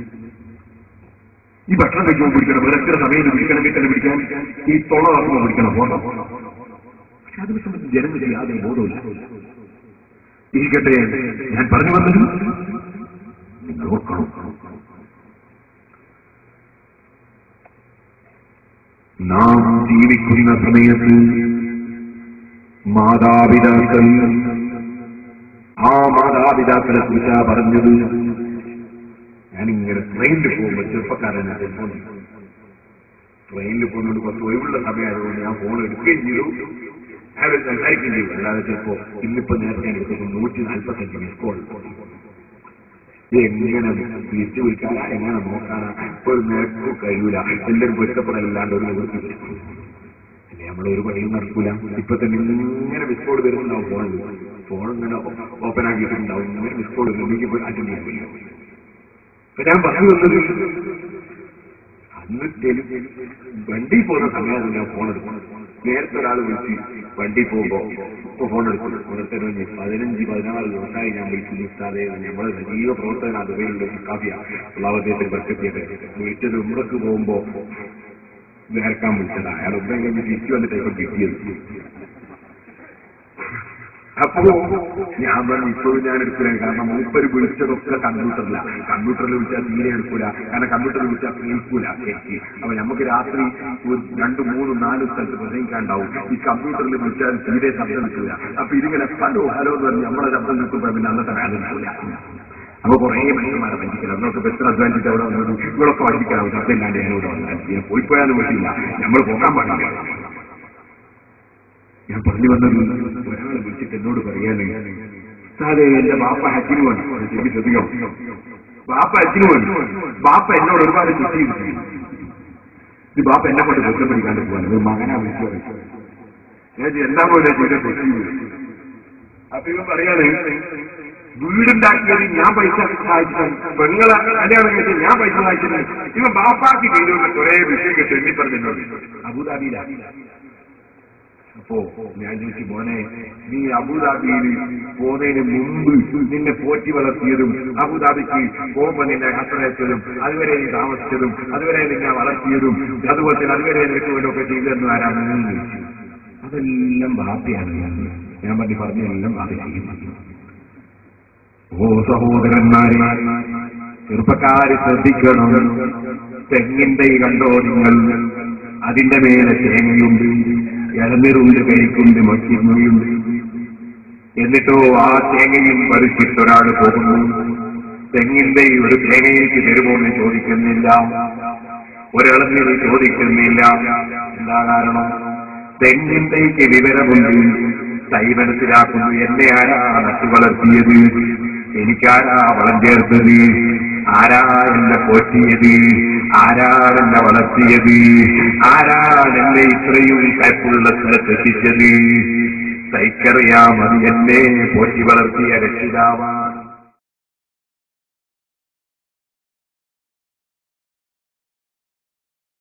ഈ ഭക്ഷണം കഴിക്കുമ്പോൾ പിടിക്കണം, വേറെ എത്ര സമയത്ത് പിടിക്കണമെങ്കിൽ തന്നെ പിടിക്കാൻ ഈ തൊള നടക്കുമ്പോൾ പിടിക്കണം ഫോട്ടോ. പക്ഷെ അതിനെ സംബന്ധിച്ച് ജനങ്ങൾക്ക് യാതൊരു ബോധമില്ല. ഇരിക്കട്ടെ, ഞാൻ പറഞ്ഞു വന്നത് നോക്കണം. നാം ജീവിക്കുന്ന സമയത്ത് മാതാപിതാക്കൾ, ആ മാതാപിതാക്കളെ കുറിച്ചാ പറഞ്ഞത്. ഞാനിങ്ങനെ ട്രെയിനിൽ പോകുമ്പോൾ ചെറുപ്പക്കാരനെ ഫോൺ ട്രെയിനിൽ പോകുന്നതുകൊണ്ട് കുറച്ച് ഒഴിവുള്ള സമയമായതുകൊണ്ട് ഞാൻ ഫോൺ എടുക്കുകയും ചെയ്തു, അവർ സംസാരിക്കുകയും ചെയ്തു. അല്ലാതെ ചിലപ്പോ ഇന്നിപ്പോ നേരത്തെ ഞാൻ എടുക്കുന്നത് നൂറ്റി നാൽപ്പത്തഞ്ച് മിസ് കോൾ. എങ്ങനെ തിരിച്ചു വിളിക്കാനാ, എങ്ങനെ നോക്കാനാ, ഒരു നേരവും കഴിയൂല. എല്ലാവരും പൊരുത്തപ്പെടല്ലാണ്ട് ഒരു നിവൃത്തി പിന്നെ നമ്മളൊരു പണിയും നടക്കൂല. ഇപ്പൊ തന്നെ ഇങ്ങനെ മിസ് കോൾ വരുന്നുണ്ടാവും, ഫോണിൽ ഫോൺ ഇങ്ങനെ ഓപ്പൺ ആക്കിയിട്ടുണ്ടാവും, ഇങ്ങനെ മിസ് കോൾ ഉണ്ടെങ്കിൽ പോയി അറ്റൻഡ് ചെയ്യാൻ കഴിയും. അപ്പൊ ഞാൻ പറഞ്ഞു വന്നത് അന്ന് വണ്ടി പോകുന്ന സമയത്ത് ഞാൻ ഫോൺ എടുക്കും. നേരത്തെ ഒരാൾ വിളിച്ച് വണ്ടി പോകുമ്പോ ഇപ്പൊ ഫോൺ എടുക്കും. ഓരോരുത്തരും പതിനഞ്ച് പതിനാറ് ദിവസമായി ഞാൻ വിളിച്ചു നിൽക്കാതെ നമ്മളെ സജീവ പ്രവർത്തകൻ അതുവരെയുള്ള കാവ്യ ഉള്ളാവദ്ദേഹത്തിൽ വർക്കെത്തിയത് വിളിച്ചത് ഉമ്മക്ക് പോകുമ്പോ നേർക്കാൻ വിളിച്ചതാ. അയാൾ ഉമ്മയെങ്കിലും തിരിച്ചു വന്നിട്ട് ഇപ്പൊ കിട്ടിയത്. അപ്പോ ഞാൻ പറഞ്ഞു ഇപ്പോഴും ഞാൻ എടുക്കില്ല, കാരണം മൂപ്പര് വിളിച്ചതൊക്കെ കമ്പ്യൂട്ടറില. കമ്പ്യൂട്ടറിൽ വിളിച്ചാൽ തീരെ എടുക്കൂല, കാരണം കമ്പ്യൂട്ടറിൽ വിളിച്ചാൽ കേൾക്കൂല ശരിക്ക്. അപ്പൊ നമുക്ക് രാത്രി രണ്ടു മൂന്നും നാലും സ്ഥലത്ത് പ്രസംഗിക്കാണ്ടാവും. ഈ കമ്പ്യൂട്ടറിൽ വിളിച്ചാൽ തീരെ ശബ്ദം കിട്ടൂല. അപ്പൊ ഇതിങ്ങനെ ഹലോ ഹലോ എന്ന് പറഞ്ഞ് നമ്മളെ ശബ്ദം കിട്ടുമ്പോ പിന്നെ അന്നത്തെ വേദന ഉണ്ടാവില്ല. അപ്പൊ കുറേ മനുഷ്യന്മാരെ വഞ്ചിക്കണം. നമ്മളൊക്കെ എത്ര അധ്വാനിച്ചിട്ട് അവിടെ വന്നത് ഇവളൊക്കെ വഞ്ചിക്കണം. ശബ്ദം ഇല്ലാണ്ട് ഞാനിവിടെ വന്നാൽ പോയി പോയാലും പറ്റില്ല, നമ്മൾ പോകാൻ പാടില്ല. ഞാൻ പറഞ്ഞു വന്നത് ഒരാളെ വിളിച്ചിട്ട് എന്നോട് പറയാനേ, സാറേ എന്റെ ബാപ്പ ഹജ്ജിന് വന്നു. ശരി ശ്രദ്ധിക്കണം, ബാപ്പ ഹജ്ജിന് വന്നു. ബാപ്പ എന്നോട് ഒരുപാട് ചുറ്റിയിരുന്നു. ഇത് ബാപ്പ എന്നെ കൊണ്ട് ബന്ധം പിടിക്കാണ്ട് പോകാൻ മകനാ വിളിച്ചു പറയും. ഞാൻ എന്താ പോലെ ചെയ്ത തെറ്റി. അപ്പൊ ഇവൻ പറയാണ് വീടുണ്ടാക്കിയത് ഞാൻ പൈസ സഹായിച്ചിട്ടാണ്, പെങ്ങളെ കല്യാണം കഴിച്ചത് ഞാൻ പൈസ സഹായിച്ചിട്ടാണ്. ഇവൻ ബാപ്പാക്ക് ചെയ്തുകൊണ്ട് കുറെ വിഷയം കിട്ടും എണ്ണി പറഞ്ഞോട് അബുദാബിയിലാണ്. അപ്പോ ഞാൻ ചോദിച്ചു, മോനെ നീ അബുദാബിയിൽ പോകുന്നതിന് മുമ്പ് നിന്നെ പോറ്റി വളർത്തിയതും അബുദാബിക്ക് പോകുമ്പോൾ നിന്നെ യാത്രയച്ചതും അതുവരെ നീ താമസിച്ചതും അതുവരെ നിന്നെ വളർത്തിയതും അതുപോലെ തന്നെ അതുവരെ നിനക്ക് വേണ്ടൊക്കെ ചെയ്തെന്ന് ആരാണെന്ന് ചോദിച്ചു. അതെല്ലാം ബാപ്പയാണ്. ഞാൻ പറഞ്ഞു പറഞ്ഞെല്ലാം ബാപ്പ ചെയ്യുന്നു. ഓ സഹോദരന്മാരെ, ചെറുപ്പക്കാര് ശ്രദ്ധിക്കണം. തെങ്ങിന്റെ കണ്ടോ നിങ്ങൾ, അതിന്റെ മേലെ തേങ്ങയുണ്ട്, ഇളനീറുണ്ട്, കഴിക്കുണ്ട്, മക്കിയുണ്ട്. എന്നിട്ടോ ആ തേങ്ങയും പറിച്ചിട്ടൊരാൾ പോകുന്നു. തെങ്ങിന്റെ ഒരു തേങ്ങയ്ക്ക് തരുമോ എന്ന് ചോദിക്കുന്നില്ല, ഒരിളനീർ ചോദിക്കുന്നില്ല. എന്താ കാരണം? തെങ്ങിന്റെക്ക് വിവരമുണ്ട്, തൈ മനസ്സിലാക്കുന്നു. എന്നെ ആരാ നട്ടു വളർത്തിയത്, എനിക്കാരാ വളം ചേർത്തത്, ആരാ എന്നെ പോറ്റിയത്, ആരാണെന്നെ വളർത്തിയത്, ആരാണെന്നെ ഇത്രയും കയ്പുള്ള സ്ഥലത്തെത്തിച്ചത്. തൈക്കറിയാം അത് എന്നെ പോറ്റി വളർത്തിയ രക്ഷിതാവാണ്.